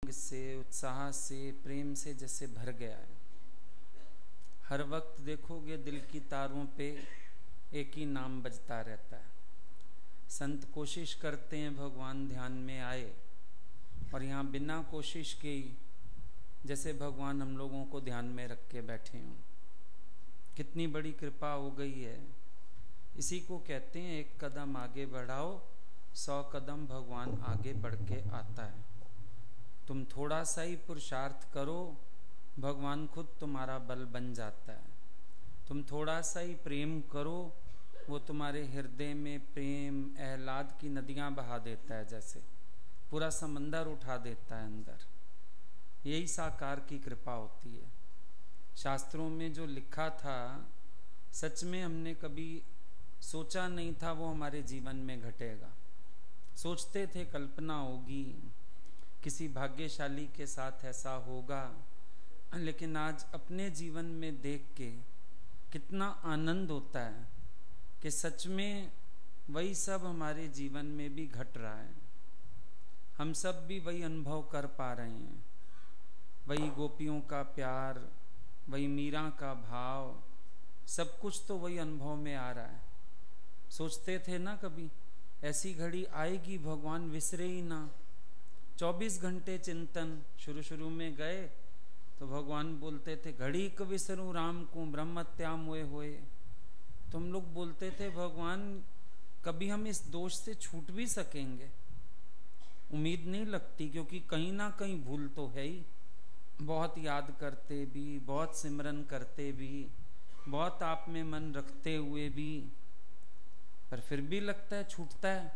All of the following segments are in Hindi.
से, उत्साह से, प्रेम से जैसे भर गया है। हर वक्त देखोगे दिल की तारों पे एक ही नाम बजता रहता है। संत कोशिश करते हैं भगवान ध्यान में आए, और यहाँ बिना कोशिश के ही जैसे भगवान हम लोगों को ध्यान में रख के बैठे हों। कितनी बड़ी कृपा हो गई है। इसी को कहते हैं एक कदम आगे बढ़ाओ, 100 कदम भगवान आगे बढ़ के आता है। तुम थोड़ा सा ही पुरुषार्थ करो, भगवान खुद तुम्हारा बल बन जाता है। तुम थोड़ा सा ही प्रेम करो, वो तुम्हारे हृदय में प्रेम आह्लाद की नदियां बहा देता है, जैसे पूरा समंदर उठा देता है अंदर। यही साकार की कृपा होती है। शास्त्रों में जो लिखा था सच में हमने कभी सोचा नहीं था वो हमारे जीवन में घटेगा। सोचते थे कल्पना होगी, किसी भाग्यशाली के साथ ऐसा होगा, लेकिन आज अपने जीवन में देख के कितना आनंद होता है कि सच में वही सब हमारे जीवन में भी घट रहा है। हम सब भी वही अनुभव कर पा रहे हैं। वही गोपियों का प्यार, वही मीरा का भाव, सब कुछ तो वही अनुभव में आ रहा है। सोचते थे ना कभी ऐसी घड़ी आएगी भगवान विसरे ही ना। 24 घंटे चिंतन शुरू में गए तो भगवान बोलते थे घड़ी क विसरूं राम को ब्रह्मत्या मोए होए। तो हम लोग बोलते थे भगवान कभी हम इस दोष से छूट भी सकेंगे? उम्मीद नहीं लगती, क्योंकि कहीं ना कहीं भूल तो है ही। बहुत याद करते भी, बहुत सिमरन करते भी, बहुत आप में मन रखते हुए भी, पर फिर भी लगता है छूटता है।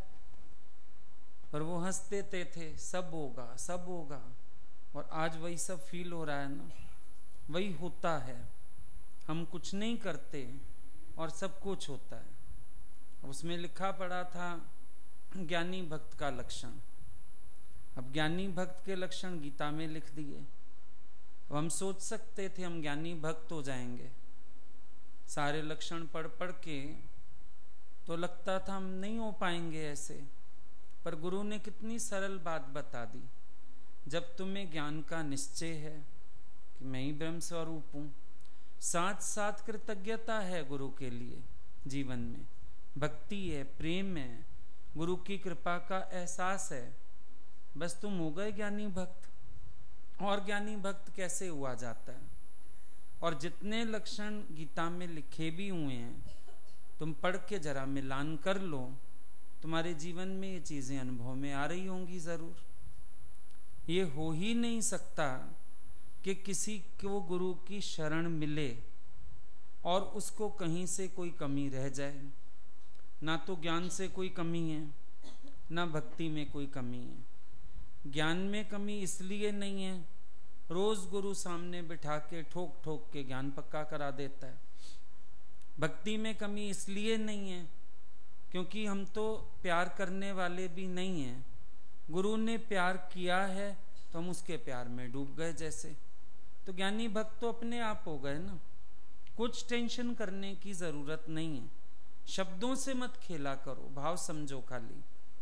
पर वो हंस देते थे सब होगा सब होगा, और आज वही सब फील हो रहा है ना, वही होता है। हम कुछ नहीं करते और सब कुछ होता है। उसमें लिखा पड़ा था ज्ञानी भक्त का लक्षण। अब ज्ञानी भक्त के लक्षण गीता में लिख दिए। अब हम सोच सकते थे हम ज्ञानी भक्त हो जाएंगे। सारे लक्षण पढ़ पढ़ के तो लगता था हम नहीं हो पाएंगे ऐसे, पर गुरु ने कितनी सरल बात बता दी। जब तुम्हें ज्ञान का निश्चय है कि मैं ही ब्रह्म स्वरूप हूँ, साथ साथ कृतज्ञता है गुरु के लिए, जीवन में भक्ति है, प्रेम है, गुरु की कृपा का एहसास है, बस तुम हो गए ज्ञानी भक्त। और ज्ञानी भक्त कैसे हुआ जाता है? और जितने लक्षण गीता में लिखे भी हुए हैं, तुम पढ़ के जरा मिलान कर लो, तुम्हारे जीवन में ये चीजें अनुभव में आ रही होंगी जरूर। ये हो ही नहीं सकता कि किसी को गुरु की शरण मिले और उसको कहीं से कोई कमी रह जाए। ना तो ज्ञान से कोई कमी है, ना भक्ति में कोई कमी है। ज्ञान में कमी इसलिए नहीं है, रोज गुरु सामने बिठा के ठोक ठोक के ज्ञान पक्का करा देता है। भक्ति में कमी इसलिए नहीं है क्योंकि हम तो प्यार करने वाले भी नहीं हैं। गुरु ने प्यार किया है तो हम उसके प्यार में डूब गए जैसे। तो ज्ञानी भक्त तो अपने आप हो गए ना। कुछ टेंशन करने की जरूरत नहीं है। शब्दों से मत खेला करो, भाव समझो खाली।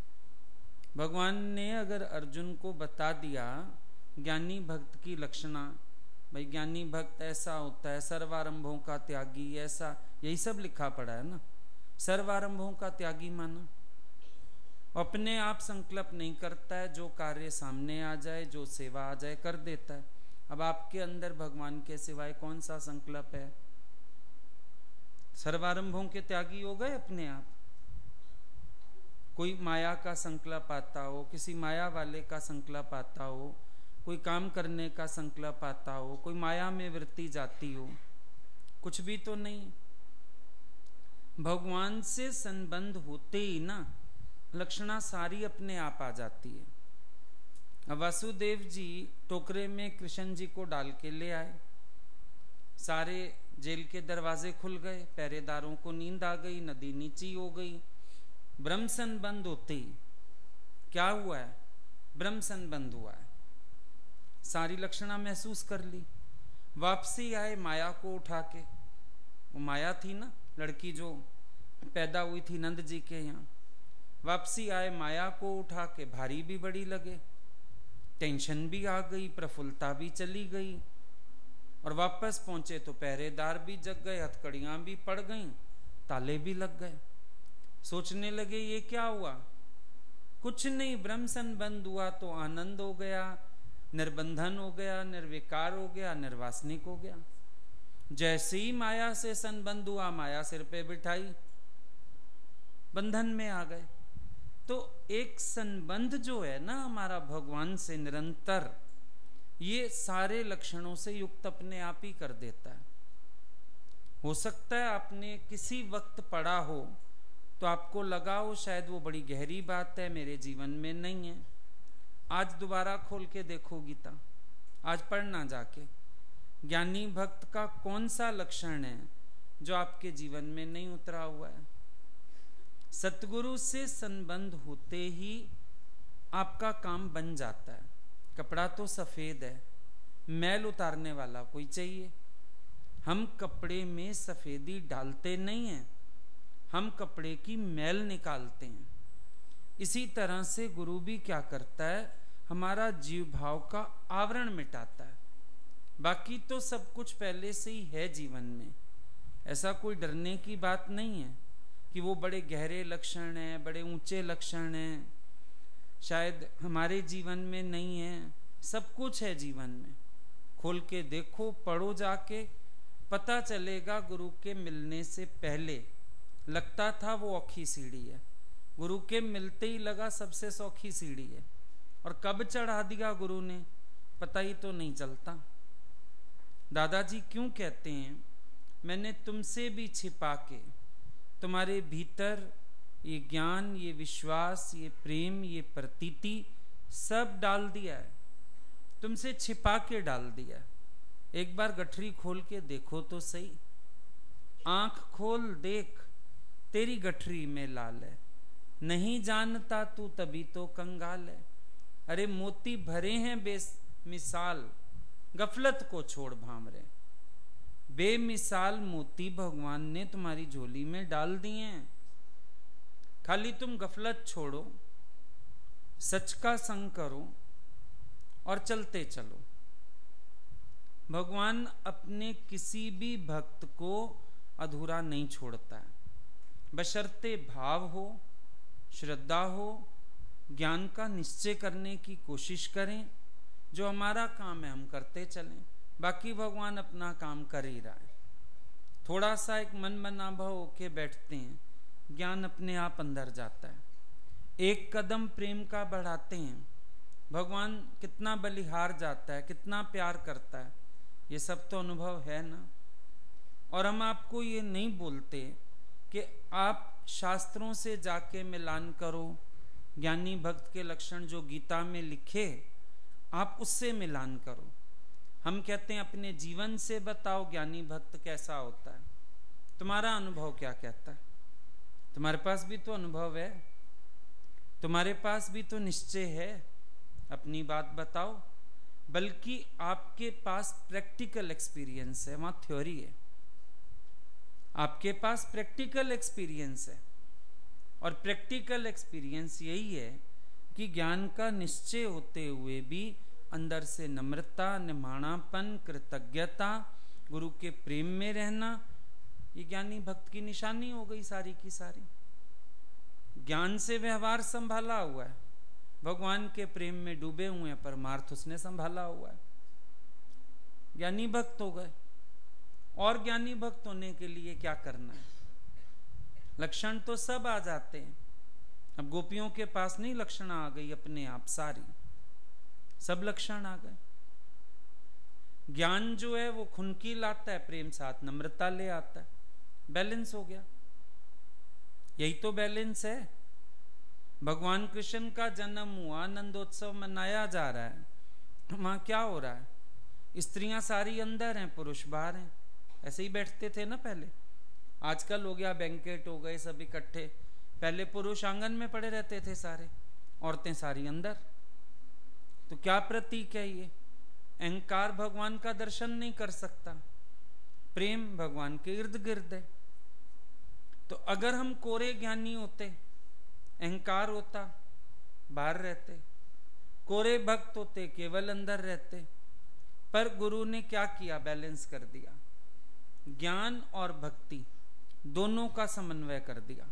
भगवान ने अगर अर्जुन को बता दिया ज्ञानी भक्त की लक्षणा, भाई ज्ञानी भक्त ऐसा होता है, सर्वारंभों का त्यागी, ऐसा यही सब लिखा पड़ा है ना। सर्वारंभों का त्यागी माना अपने आप संकल्प नहीं करता है, जो कार्य सामने आ जाए, जो सेवा आ जाए कर देता है। अब आपके अंदर भगवान के सिवाय कौन सा संकल्प है? सर्वारंभों के त्यागी हो गए अपने आप। कोई माया का संकल्प आता हो, किसी माया वाले का संकल्प आता हो, कोई काम करने का संकल्प आता हो, कोई माया में वृत्ति जाती हो, कुछ भी तो नहीं। भगवान से संबंध होते ही ना लक्षणा सारी अपने आप आ जाती है। अब वासुदेव जी टोकरे में कृष्ण जी को डाल के ले आए। सारे जेल के दरवाजे खुल गए, पहरेदारों को नींद आ गई, नदी नीची हो गई। ब्रह्म संबंध होते ही क्या हुआ है? ब्रह्म संबंध हुआ है। सारी लक्षणा महसूस कर ली। वापसी आए माया को उठा के। वो माया थी ना, लड़की जो पैदा हुई थी नंद जी के यहाँ। वापसी आए माया को उठा के, भारी भी बड़ी लगे। टेंशन भी आ गई, प्रफुल्लता भी चली गई, और वापस पहुंचे तो पहरेदार भी जग गए, हथकड़ियां भी पड़ गईं, ताले भी लग गए। सोचने लगे ये क्या हुआ? कुछ नहीं, ब्रह्म संबंध हुआ तो आनंद हो गया, निर्बंधन हो गया, निर्विकार हो गया, निर्वासनिक हो गया। जैसे ही माया से संबंध हुआ, माया सिर पे बिठाई, बंधन में आ गए। तो एक संबंध जो है ना हमारा भगवान से निरंतर, ये सारे लक्षणों से युक्त अपने आप ही कर देता है। हो सकता है आपने किसी वक्त पढ़ा हो तो आपको लगा हो शायद वो बड़ी गहरी बात है, मेरे जीवन में नहीं है। आज दोबारा खोल के देखो गीता, आज पढ़ना जाके, ज्ञानी भक्त का कौन सा लक्षण है जो आपके जीवन में नहीं उतरा हुआ है। सतगुरु से संबंध होते ही आपका काम बन जाता है। कपड़ा तो सफेद है, मैल उतारने वाला कोई चाहिए। हम कपड़े में सफेदी डालते नहीं हैं, हम कपड़े की मैल निकालते हैं। इसी तरह से गुरु भी क्या करता है, हमारा जीव भाव का आवरण मिटाता है। बाकी तो सब कुछ पहले से ही है जीवन में, ऐसा कोई डरने की बात नहीं है कि वो बड़े गहरे लक्षण हैं, बड़े ऊंचे लक्षण हैं, शायद हमारे जीवन में नहीं है। सब कुछ है जीवन में, खोल के देखो, पढ़ो जाके, पता चलेगा। गुरु के मिलने से पहले लगता था वो औखी सीढ़ी है, गुरु के मिलते ही लगा सबसे सौखी सीढ़ी है, और कब चढ़ा दिया गुरु ने पता ही तो नहीं चलता। दादाजी क्यों कहते हैं, मैंने तुमसे भी छिपा के तुम्हारे भीतर ये ज्ञान, ये विश्वास, ये प्रेम, ये प्रतीति सब डाल दिया है, तुमसे छिपा के डाल दिया। एक बार गठरी खोल के देखो तो सही, आंख खोल देख, तेरी गठरी में लाल है, नहीं जानता तू तभी तो कंगाल है। अरे मोती भरे हैं बेमिसाल, गफलत को छोड़ भामरे। बेमिसाल मोती भगवान ने तुम्हारी झोली में डाल दिए हैं, खाली तुम गफलत छोड़ो, सच का संग करो और चलते चलो। भगवान अपने किसी भी भक्त को अधूरा नहीं छोड़ता है, बशर्ते भाव हो, श्रद्धा हो, ज्ञान का निश्चय करने की कोशिश करें। जो हमारा काम है हम करते चलें, बाकी भगवान अपना काम कर ही रहा है। थोड़ा सा एक मन बना भाव होके बैठते हैं, ज्ञान अपने आप अंदर जाता है। एक कदम प्रेम का बढ़ाते हैं, भगवान कितना बलिहार जाता है, कितना प्यार करता है, ये सब तो अनुभव है ना। और हम आपको ये नहीं बोलते कि आप शास्त्रों से जाके मिलान करो, ज्ञानी भक्त के लक्षण जो गीता में लिखे आप उससे मिलान करो। हम कहते हैं अपने जीवन से बताओ ज्ञानी भक्त कैसा होता है, तुम्हारा अनुभव क्या कहता है। तुम्हारे पास भी तो अनुभव है, तुम्हारे पास भी तो निश्चय है, अपनी बात बताओ। बल्कि आपके पास प्रैक्टिकल एक्सपीरियंस है, वहां थ्योरी है, आपके पास प्रैक्टिकल एक्सपीरियंस है। और प्रैक्टिकल एक्सपीरियंस यही है कि ज्ञान का निश्चय होते हुए भी अंदर से नम्रता, निमाणापन, कृतज्ञता, गुरु के प्रेम में रहना, ये ज्ञानी भक्त की निशानी हो गई सारी की सारी। ज्ञान से व्यवहार संभाला हुआ है, भगवान के प्रेम में डूबे हुए हैं, परमार्थ उसने संभाला हुआ है, ज्ञानी भक्त हो गए। और ज्ञानी भक्त होने के लिए क्या करना है? लक्षण तो सब आ जाते हैं। अब गोपियों के पास नहीं लक्षण आ गई अपने आप सारी, सब लक्षण आ गए। ज्ञान जो है वो खुनकी लाता है, प्रेम साथ नम्रता ले आता है, बैलेंस हो गया। यही तो बैलेंस है। भगवान कृष्ण का जन्म हुआ, आनंदोत्सव मनाया जा रहा है, वहां क्या हो रहा है? स्त्रियां सारी अंदर हैं, पुरुष बाहर हैं। ऐसे ही बैठते थे ना पहले, आजकल हो गया बैंकेट हो गए सब इकट्ठे। पहले पुरुष आंगन में पड़े रहते थे सारे, औरतें सारी अंदर। तो क्या प्रतीक है ये? अहंकार भगवान का दर्शन नहीं कर सकता, प्रेम भगवान के इर्द गिर्द है। तो अगर हम कोरे ज्ञानी होते, अहंकार होता, बाहर रहते, कोरे भक्त होते केवल अंदर रहते, पर गुरु ने क्या किया, बैलेंस कर दिया, ज्ञान और भक्ति दोनों का समन्वय कर दिया।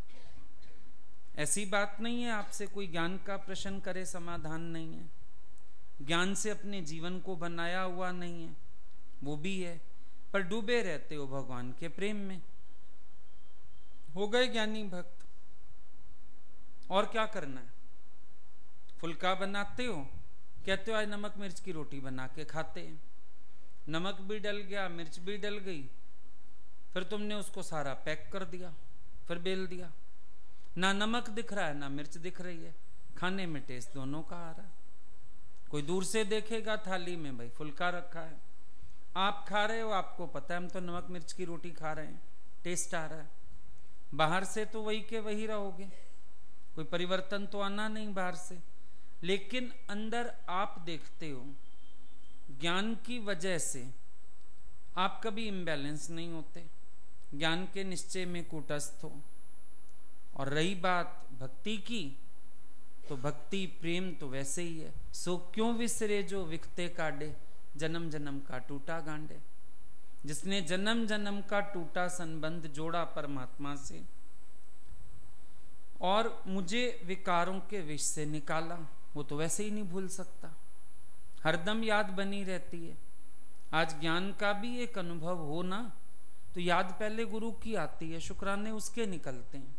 ऐसी बात नहीं है आपसे कोई ज्ञान का प्रश्न करे समाधान नहीं है, ज्ञान से अपने जीवन को बनाया हुआ नहीं है, वो भी है, पर डूबे रहते हो भगवान के प्रेम में, हो गए ज्ञानी भक्त। और क्या करना है, फुल्का बनाते हो, कहते हो आज नमक मिर्च की रोटी बना के खाते हैं, नमक भी डल गया, मिर्च भी डल गई, फिर तुमने उसको सारा पैक कर दिया, फिर बेल दिया, ना नमक दिख रहा है ना मिर्च दिख रही है, खाने में टेस्ट दोनों का आ रहा है। कोई दूर से देखेगा थाली में भाई फुल्का रखा है, आप खा रहे हो, आपको पता है हम तो नमक मिर्च की रोटी खा रहे हैं, टेस्ट आ रहा है, बाहर से तो वही के वही रहोगे, कोई परिवर्तन तो आना नहीं बाहर से, लेकिन अंदर आप देखते हो ज्ञान की वजह से आप कभी इम्बैलेंस नहीं होते, ज्ञान के निश्चय में कूटस्थ हो। और रही बात भक्ति की, तो भक्ति प्रेम तो वैसे ही है, सो क्यों विसरे जो विखते काटे, जन्म जन्म का टूटा गांडे। जिसने जन्म जन्म का टूटा संबंध जोड़ा परमात्मा से और मुझे विकारों के विष से निकाला, वो तो वैसे ही नहीं भूल सकता, हरदम याद बनी रहती है। आज ज्ञान का भी एक अनुभव हो ना, तो याद पहले गुरु की आती है, शुक्राने उसके निकलते हैं।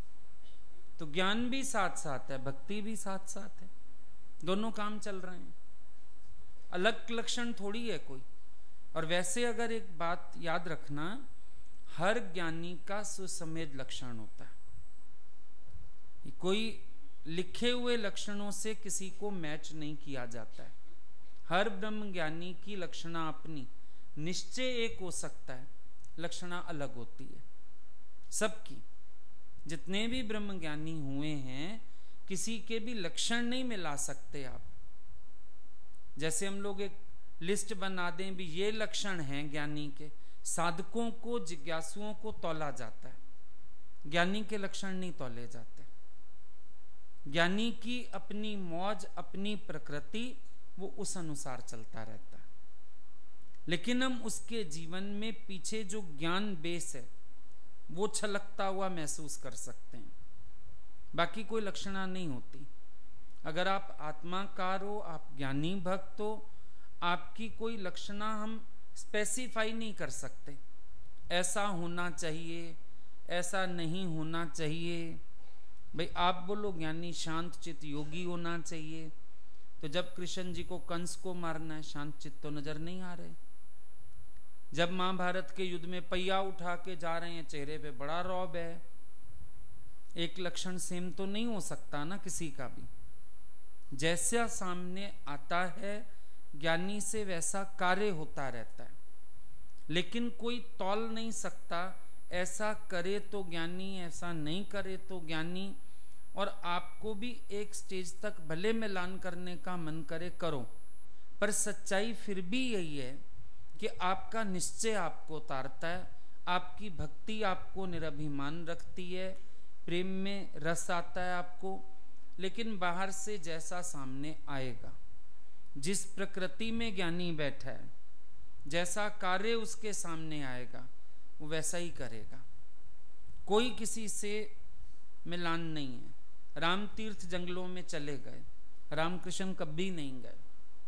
तो ज्ञान भी साथ साथ है, भक्ति भी साथ साथ है, दोनों काम चल रहे हैं, अलग लक्षण थोड़ी है कोई। और वैसे अगर एक बात याद रखना, हर ज्ञानी का सुसमेध लक्षण होता है, कोई लिखे हुए लक्षणों से किसी को मैच नहीं किया जाता है। हर ब्रह्म ज्ञानी की लक्षणा अपनी, निश्चय एक हो सकता है, लक्षणा अलग होती है सबकी। जितने भी ब्रह्म ज्ञानी हुए हैं, किसी के भी लक्षण नहीं मिला सकते आप। जैसे हम लोग एक लिस्ट बना दें भी ये लक्षण हैं ज्ञानी के, साधकों को जिज्ञासुओं को तौला जाता है, ज्ञानी के लक्षण नहीं तौले जाते। ज्ञानी की अपनी मौज, अपनी प्रकृति, वो उस अनुसार चलता रहता है, लेकिन हम उसके जीवन में पीछे जो ज्ञान बेस है वो छलकता हुआ महसूस कर सकते हैं, बाकी कोई लक्षणा नहीं होती। अगर आप आत्माकार हो, आप ज्ञानी भक्त हो, आपकी कोई लक्षणा हम स्पेसिफाई नहीं कर सकते, ऐसा होना चाहिए, ऐसा नहीं होना चाहिए। भाई आप बोलो ज्ञानी शांत चित्त योगी होना चाहिए, तो जब कृष्ण जी को कंस को मारना है, शांत चित्त तो नजर नहीं आ रहे। जब महाभारत के युद्ध में पहिया उठा के जा रहे हैं, चेहरे पे बड़ा रौब है, एक लक्षण सेम तो नहीं हो सकता ना किसी का भी। जैसा सामने आता है ज्ञानी से वैसा कार्य होता रहता है, लेकिन कोई तौल नहीं सकता, ऐसा करे तो ज्ञानी, ऐसा नहीं करे तो ज्ञानी। और आपको भी एक स्टेज तक भले मिलान करने का मन करे करो, पर सच्चाई फिर भी यही है कि आपका निश्चय आपको उतारता है, आपकी भक्ति आपको निरभिमान रखती है, प्रेम में रस आता है आपको, लेकिन बाहर से जैसा सामने आएगा, जिस प्रकृति में ज्ञानी बैठा है, जैसा कार्य उसके सामने आएगा वो वैसा ही करेगा। कोई किसी से मिलान नहीं है। राम तीर्थ जंगलों में चले गए, रामकृष्ण कभी नहीं गए।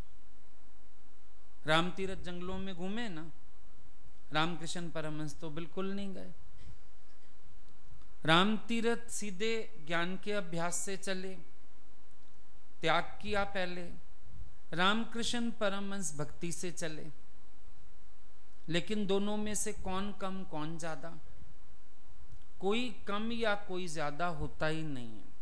राम तीर्थ जंगलों में घूमे ना, रामकृष्ण परमहंस तो बिल्कुल नहीं गए। राम तीर्थ सीधे ज्ञान के अभ्यास से चले, त्याग किया पहले। रामकृष्ण परमहंस भक्ति से चले, लेकिन दोनों में से कौन कम कौन ज्यादा? कोई कम या कोई ज्यादा होता ही नहीं है।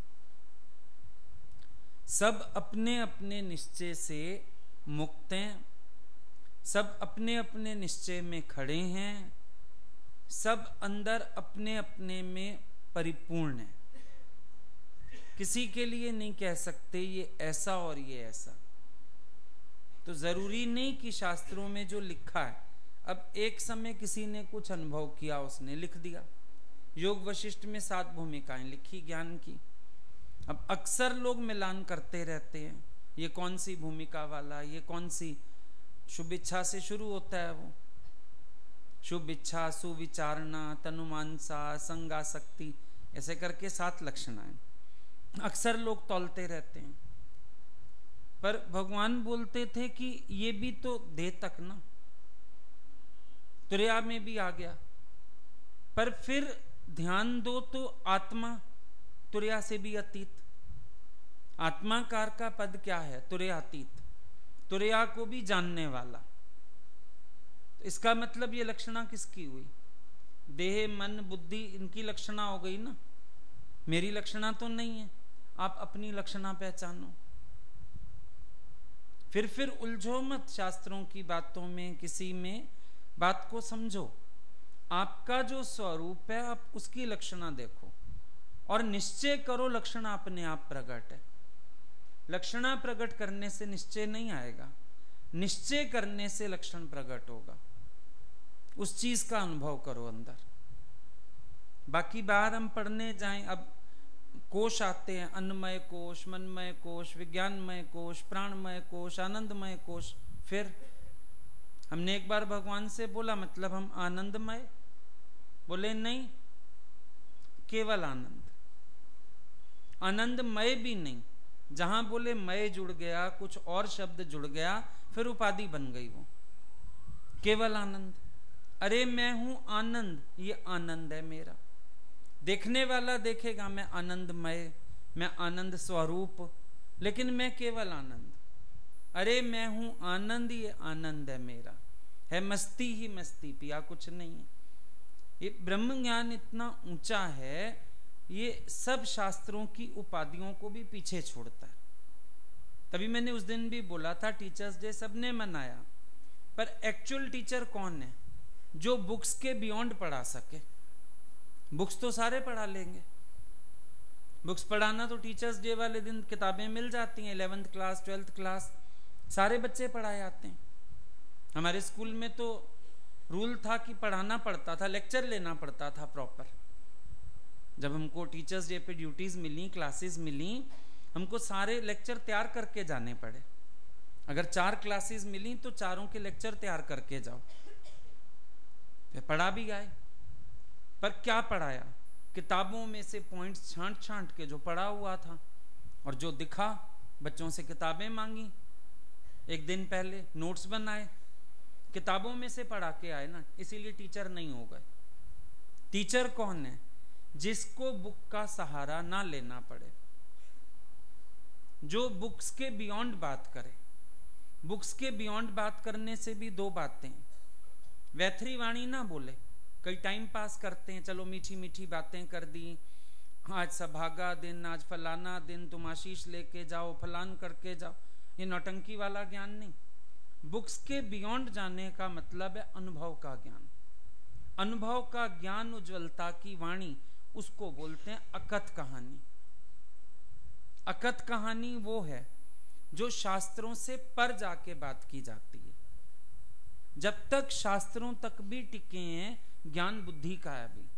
सब अपने अपने निश्चय से मुक्त हैं, सब अपने अपने निश्चय में खड़े हैं, सब अंदर अपने अपने में परिपूर्ण है। किसी के लिए नहीं कह सकते ये ऐसा और ये ऐसा। तो जरूरी नहीं कि शास्त्रों में जो लिखा है, अब एक समय किसी ने कुछ अनुभव किया, उसने लिख दिया। योग वशिष्ठ में 7 भूमिकाएं लिखी ज्ञान की। अब अक्सर लोग मिलान करते रहते हैं, ये कौन सी भूमिका वाला, ये कौन सी। शुभ इच्छा से शुरू होता है वो। शुभ इच्छा, सुविचारणा, तनुमानसा, संगासक्ति, ऐसे करके 7 लक्षणाएं अक्सर लोग तौलते रहते हैं। पर भगवान बोलते थे कि ये भी तो देह तक ना, तुरैया में भी आ गया। पर फिर ध्यान दो तो आत्मा तुरैया से भी अतीत। आत्माकार का पद क्या है? तुरैयातीत, तुरैया को भी जानने वाला। तो इसका मतलब ये लक्षणा किसकी हुई? देह, मन, बुद्धि, इनकी लक्षणा हो गई ना, मेरी लक्षणा तो नहीं है। आप अपनी लक्षणा पहचानो। फिर उलझो मत शास्त्रों की बातों में, किसी में बात को समझो। आपका जो स्वरूप है आप उसकी लक्षणा देखो और निश्चय करो लक्षणा अपने आप प्रकट है। लक्षणा प्रकट करने से निश्चय नहीं आएगा, निश्चय करने से लक्षण प्रकट होगा। उस चीज का अनुभव करो अंदर। बाकी बाहर हम पढ़ने जाएं, अब कोश आते हैं, अन्नमय कोश, मनमय कोश, विज्ञानमय कोश, प्राणमय कोश, आनंदमय कोश। फिर हमने एक बार भगवान से बोला मतलब हम आनंदमय? बोले नहीं, केवल आनंद। आनंदमय भी नहीं, जहां बोले मय जुड़ गया, कुछ और शब्द जुड़ गया, फिर उपाधि बन गई वो। केवल आनंद। अरे मैं हूं आनंद, ये आनंद है मेरा। देखने वाला देखेगा मैं आनंदमय, मैं आनंद स्वरूप, लेकिन मैं केवल आनंद। अरे मैं हूं आनंद, ये आनंद है मेरा, है मस्ती ही मस्ती, पिया कुछ नहीं है। ये ब्रह्म ज्ञान इतना ऊंचा है, ये सब शास्त्रों की उपाधियों को भी पीछे छोड़ता है। तभी मैंने उस दिन भी बोला था, टीचर्स डे सबने मनाया, पर एक्चुअल टीचर कौन है? जो बुक्स के बियॉन्ड पढ़ा सके। बुक्स तो सारे पढ़ा लेंगे, बुक्स पढ़ाना तो टीचर्स डे वाले दिन किताबें मिल जाती हैं, 11th क्लास 12th क्लास सारे बच्चे पढ़ाए आते हैं। हमारे स्कूल में तो रूल था कि पढ़ाना पड़ता था, लेक्चर लेना पड़ता था प्रॉपर। जब हमको टीचर्स डे पे ड्यूटीज मिली, क्लासेस मिली, हमको सारे लेक्चर तैयार करके जाने पड़े। अगर 4 क्लासेस मिली तो चारों के लेक्चर तैयार करके जाओ। फिर पढ़ा भी आए, पर क्या पढ़ाया? किताबों में से पॉइंट्स छांट छांट के जो पढ़ा हुआ था, और जो दिखा बच्चों से किताबें मांगी, एक दिन पहले नोट्स बनाए, किताबों में से पढ़ा के आए ना, इसीलिए टीचर नहीं हो गए। टीचर कौन है? जिसको बुक का सहारा ना लेना पड़े, जो बुक्स के बियॉन्ड बात करे। बुक्स के बियॉन्ड बात करने से भी 2 बातें, वैथरी वाणी ना बोले। कई टाइम पास करते हैं, चलो मीठी मीठी बातें कर दी, आज सभागा दिन, आज फलाना दिन, तुम आशीष लेके जाओ, फलान करके जाओ, ये नौटंकी वाला ज्ञान नहीं। बुक्स के बियॉन्ड जाने का मतलब है अनुभव का ज्ञान। अनुभव का ज्ञान, उज्ज्वलता की वाणी, उसको बोलते हैं अकथ कहानी। अकथ कहानी वो है जो शास्त्रों से पर जाके बात की जाती है। जब तक शास्त्रों तक भी टिके हैं, ज्ञान बुद्धि का है अभी।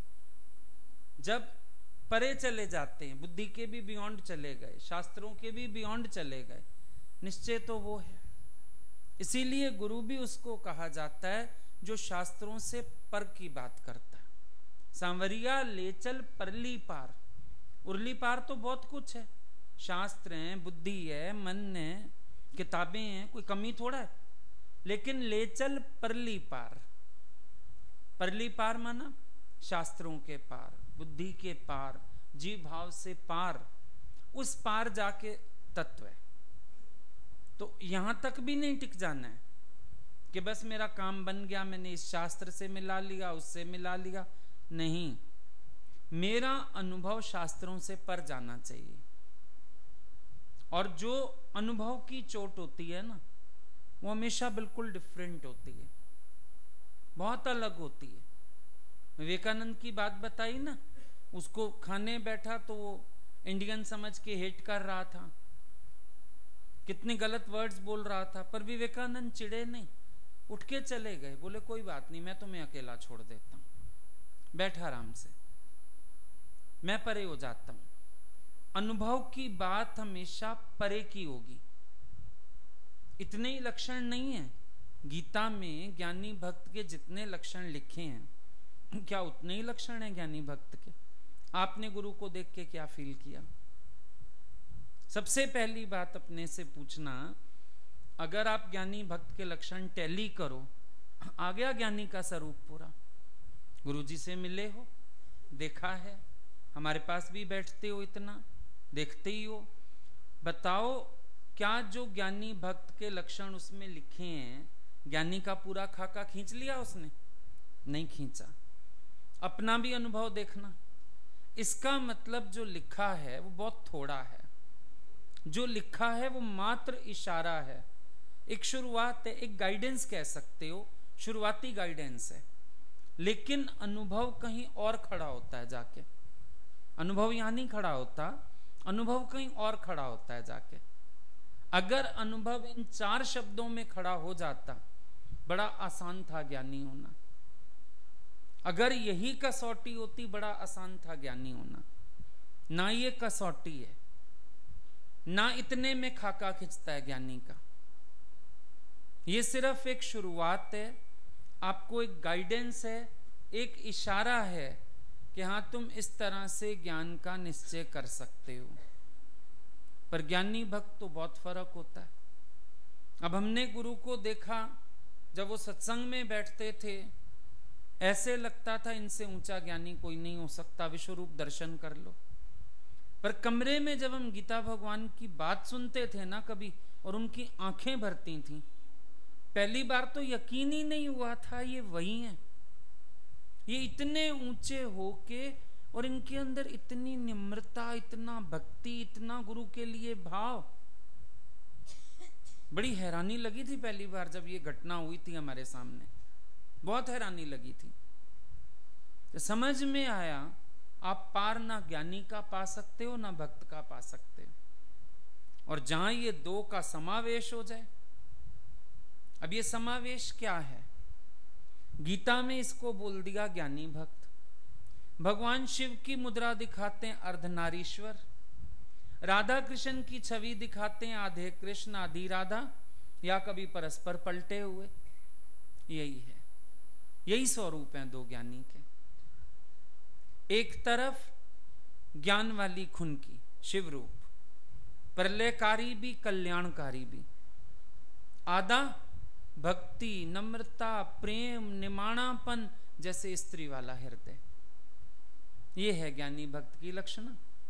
जब परे चले जाते हैं, बुद्धि के भी बियॉन्ड चले गए, शास्त्रों के भी बियॉन्ड चले गए, निश्चय तो वो है। इसीलिए गुरु भी उसको कहा जाता है जो शास्त्रों से पर की बात करता है। सांवरिया ले चल परली पार। उरली पार तो बहुत कुछ है, शास्त्र हैं, बुद्धि है, मन है, किताबें हैं, कोई कमी थोड़ा है। लेकिन ले चल परली पार। परली पार माना शास्त्रों के पार, बुद्धि के पार, जीव भाव से पार, उस पार जाके तत्व है। तो यहां तक भी नहीं टिक जाना है कि बस मेरा काम बन गया, मैंने इस शास्त्र से मिला लिया, उससे मिला लिया। नहीं, मेरा अनुभव शास्त्रों से पर जाना चाहिए। और जो अनुभव की चोट होती है ना, वो हमेशा बिल्कुल डिफरेंट होती है, बहुत अलग होती है। विवेकानंद की बात बताई ना, उसको खाने बैठा तो वो इंडियन समझ के हेट कर रहा था, कितने गलत वर्ड्स बोल रहा था, पर विवेकानंद चिढ़े नहीं, उठ के चले गए, बोले कोई बात नहीं, मैं तुम्हें अकेला छोड़ देता हूं, बैठा आराम से, मैं परे हो जाता हूं। अनुभव की बात हमेशा परे की होगी, इतने ही लक्षण नहीं है। गीता में ज्ञानी भक्त के जितने लक्षण लिखे हैं, क्या उतने ही लक्षण हैं ज्ञानी भक्त के? आपने गुरु को देख के क्या फील किया? सबसे पहली बात अपने से पूछना, अगर आप ज्ञानी भक्त के लक्षण टैली करो, आ गया ज्ञानी का स्वरूप पूरा। गुरुजी से मिले हो, देखा है, हमारे पास भी बैठते हो, इतना देखते ही हो, बताओ क्या जो ज्ञानी भक्त के लक्षण उसमें लिखे हैं, ज्ञानी का पूरा खाका खींच लिया उसने? नहीं खींचा। अपना भी अनुभव देखना। इसका मतलब जो लिखा है वो बहुत थोड़ा है, जो लिखा है वो मात्र इशारा है, एक शुरुआत है, एक गाइडेंस कह सकते हो, शुरुआती गाइडेंस है। लेकिन अनुभव कहीं और खड़ा होता है जाके। अनुभव यहां नहीं खड़ा होता, अनुभव कहीं और खड़ा होता है जाके। अगर अनुभव इन 4 शब्दों में खड़ा हो जाता, बड़ा आसान था ज्ञानी होना। अगर यही कसौटी होती, बड़ा आसान था ज्ञानी होना। ना ये कसौटी है, ना इतने में खाका खिंचता है ज्ञानी का। ये सिर्फ एक शुरुआत है, आपको एक गाइडेंस है, एक इशारा है कि हाँ तुम इस तरह से ज्ञान का निश्चय कर सकते हो। पर ज्ञानी भक्त तो बहुत फर्क होता है। अब हमने गुरु को देखा, जब वो सत्संग में बैठते थे, ऐसे लगता था इनसे ऊंचा ज्ञानी कोई नहीं हो सकता, विश्वरूप दर्शन कर लो। पर कमरे में जब हम गीता भगवान की बात सुनते थे ना कभी, और उनकी आंखें भरती थीं, पहली बार तो यकीन ही नहीं हुआ था ये वही हैं। ये इतने ऊंचे होके और इनके अंदर इतनी निम्रता, इतना भक्ति, इतना गुरु के लिए भाव। बड़ी हैरानी लगी थी पहली बार जब ये घटना हुई थी हमारे सामने, बहुत हैरानी लगी थी। तो समझ में आया आप पार ना ज्ञानी का पा सकते हो, ना भक्त का पा सकते हो। और जहां ये दो का समावेश हो जाए, अब ये समावेश क्या है? गीता में इसको बोल दिया ज्ञानी भक्त। भगवान शिव की मुद्रा दिखाते हैं अर्धनारीश्वर, राधा कृष्ण की छवि दिखाते हैं आधे कृष्ण आधी राधा, या कभी परस्पर पलटे हुए। यही है, यही स्वरूप हैं दो ज्ञानी के। एक तरफ ज्ञान वाली खुन की शिव रूप, प्रलयकारी भी कल्याणकारी भी, आधा भक्ति, नम्रता, प्रेम, निमाणापन जैसे स्त्री वाला हृदय। ये है ज्ञानी भक्त की लक्षण।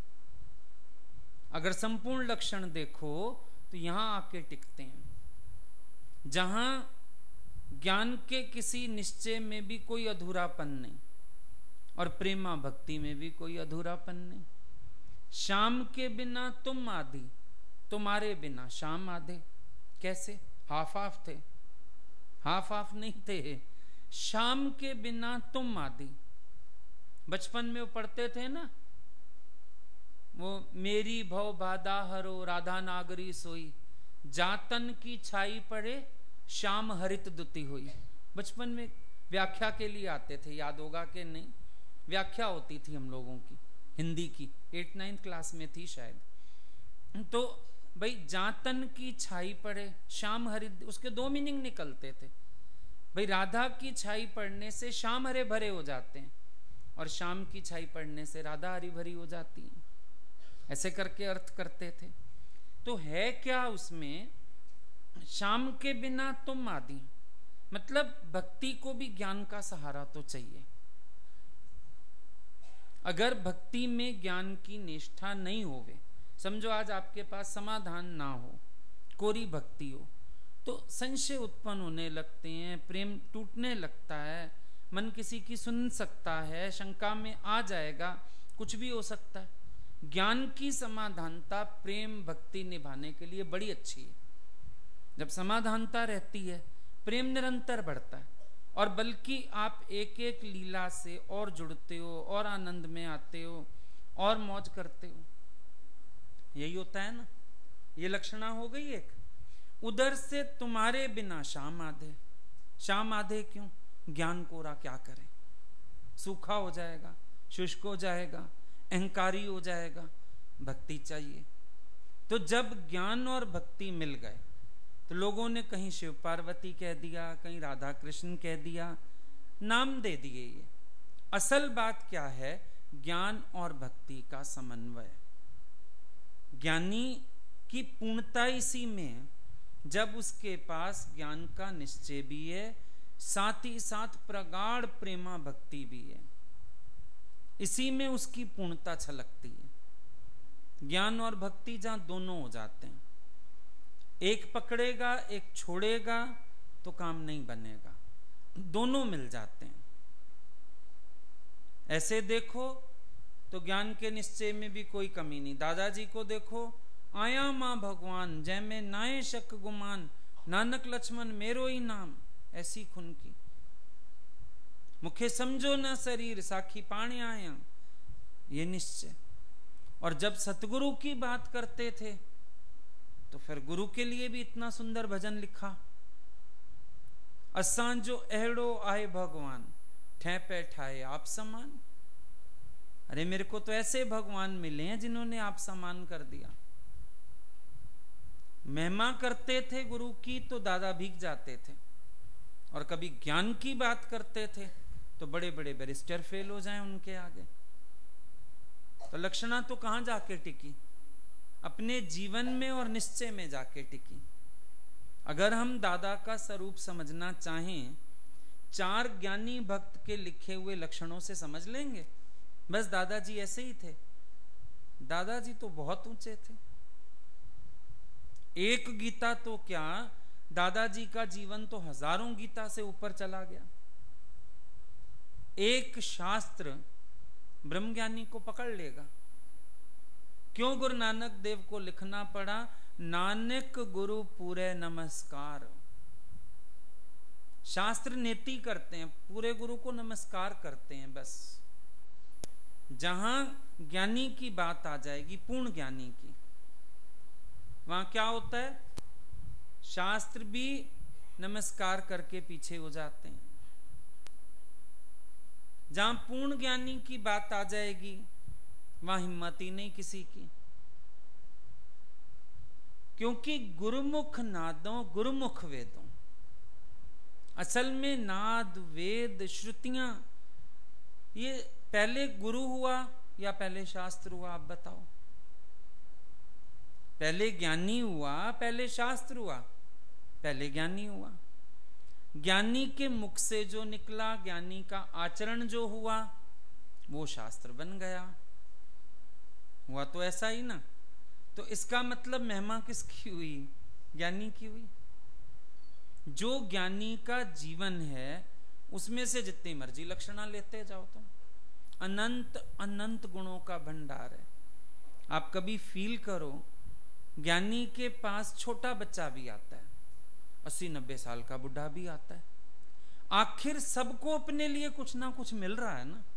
अगर संपूर्ण लक्षण देखो तो यहां आके टिकते हैं, जहां ज्ञान के किसी निश्चय में भी कोई अधूरापन नहीं, और प्रेमा भक्ति में भी कोई अधूरापन नहीं। शाम के बिना तुम आधी, तुम्हारे बिना शाम आधे। कैसे? हाफ हाफ थे, हाफ हाफ नहीं थे। शाम के बिना तुम आधी। बचपन में वो पढ़ते थे ना, वो मेरी भव बाधा हरो राधा नागरी सोई, जातन की छाई पड़े श्याम हरित दुति हुई। बचपन में व्याख्या के लिए आते थे, याद होगा कि नहीं? व्याख्या होती थी हम लोगों की, हिंदी की, 8-9 क्लास में थी शायद। तो भाई जातन की छाई पड़े श्याम हरित, उसके 2 मीनिंग निकलते थे। भाई राधा की छाई पड़ने से श्याम हरे भरे हो जाते हैं, और श्याम की छाई पड़ने से राधा हरी भरी हो जाती है। ऐसे करके अर्थ करते थे। तो है क्या उसमें? शाम के बिना तुम आदि, मतलब भक्ति को भी ज्ञान का सहारा तो चाहिए। अगर भक्ति में ज्ञान की निष्ठा नहीं होवे, समझो आज आपके पास समाधान ना हो, कोरी भक्ति हो, तो संशय उत्पन्न होने लगते हैं, प्रेम टूटने लगता है, मन किसी की सुन सकता है, शंका में आ जाएगा, कुछ भी हो सकता है। ज्ञान की समाधानता प्रेम भक्ति निभाने के लिए बड़ी अच्छी है। जब समाधानता रहती है, प्रेम निरंतर बढ़ता है, और बल्कि आप एक एक लीला से और जुड़ते हो, और आनंद में आते हो, और मौज करते हो। यही होता है ना, ये लक्षणा हो गई एक। उधर से तुम्हारे बिना शाम आधे। शाम आधे क्यों? ज्ञान कोरा क्या करे, सूखा हो जाएगा, शुष्क हो जाएगा, अहंकारी हो जाएगा। भक्ति चाहिए। तो जब ज्ञान और भक्ति मिल गए, तो लोगों ने कहीं शिव पार्वती कह दिया, कहीं राधा कृष्ण कह दिया, नाम दे दिए। ये असल बात क्या है? ज्ञान और भक्ति का समन्वय। ज्ञानी की पूर्णता इसी में, जब उसके पास ज्ञान का निश्चय भी है, साथ ही साथ प्रगाढ़ प्रेमा भक्ति भी है, इसी में उसकी पूर्णता छलकती है। ज्ञान और भक्ति जहां दोनों हो जाते हैं, एक पकड़ेगा एक छोड़ेगा तो काम नहीं बनेगा, दोनों मिल जाते हैं। ऐसे देखो तो ज्ञान के निश्चय में भी कोई कमी नहीं। दादाजी को देखो, आया मां भगवान जय में नाये शक गुमान, नानक लक्ष्मण मेरो ही नाम, ऐसी खुन की मुखे समझो न शरीर, साखी पाणी आया, ये निश्चय। और जब सतगुरु की बात करते थे तो फिर गुरु के लिए भी इतना सुंदर भजन लिखा, असां जो अहड़ो आए भगवान, ठै पे ठाए आप समान। अरे मेरे को तो ऐसे भगवान मिले हैं जिन्होंने आप समान कर दिया। महिमा करते थे गुरु की तो दादा भीग जाते थे, और कभी ज्ञान की बात करते थे तो बड़े बड़े बैरिस्टर फेल हो जाएं उनके आगे। तो लक्षणा तो कहां जाके टिकी? अपने जीवन में और निश्चय में जाके टिकी। अगर हम दादा का स्वरूप समझना चाहें, 4 ज्ञानी भक्त के लिखे हुए लक्षणों से समझ लेंगे। बस दादाजी ऐसे ही थे। दादाजी तो बहुत ऊंचे थे। एक गीता तो क्या, दादाजी का जीवन तो हजारों गीता से ऊपर चला गया। एक शास्त्र ब्रह्मज्ञानी को पकड़ लेगा। क्यों गुरु नानक देव को लिखना पड़ा, नानक गुरु पूरे नमस्कार। शास्त्र नेति करते हैं, पूरे गुरु को नमस्कार करते हैं। बस जहां ज्ञानी की बात आ जाएगी, पूर्ण ज्ञानी की, वहां क्या होता है? शास्त्र भी नमस्कार करके पीछे हो जाते हैं। जहां पूर्ण ज्ञानी की बात आ जाएगी, वहां हिम्मत ही नहीं किसी की। क्योंकि गुरुमुख नादों गुरुमुख वेदों, असल में नाद वेद श्रुतियां, ये पहले गुरु हुआ या पहले शास्त्र हुआ? आप बताओ। पहले ज्ञानी हुआ पहले शास्त्र हुआ? पहले ज्ञानी हुआ। ज्ञानी के मुख से जो निकला, ज्ञानी का आचरण जो हुआ, वो शास्त्र बन गया। हुआ तो ऐसा ही ना। तो इसका मतलब महिमा किसकी हुई? ज्ञानी की हुई। जो ज्ञानी का जीवन है उसमें से जितनी मर्जी लक्षणा लेते जाओ तुम, अनंत अनंत गुणों का भंडार है। आप कभी फील करो, ज्ञानी के पास छोटा बच्चा भी आता है, 80-90 साल का बुढ़ा भी आता है। आखिर सबको अपने लिए कुछ ना कुछ मिल रहा है ना।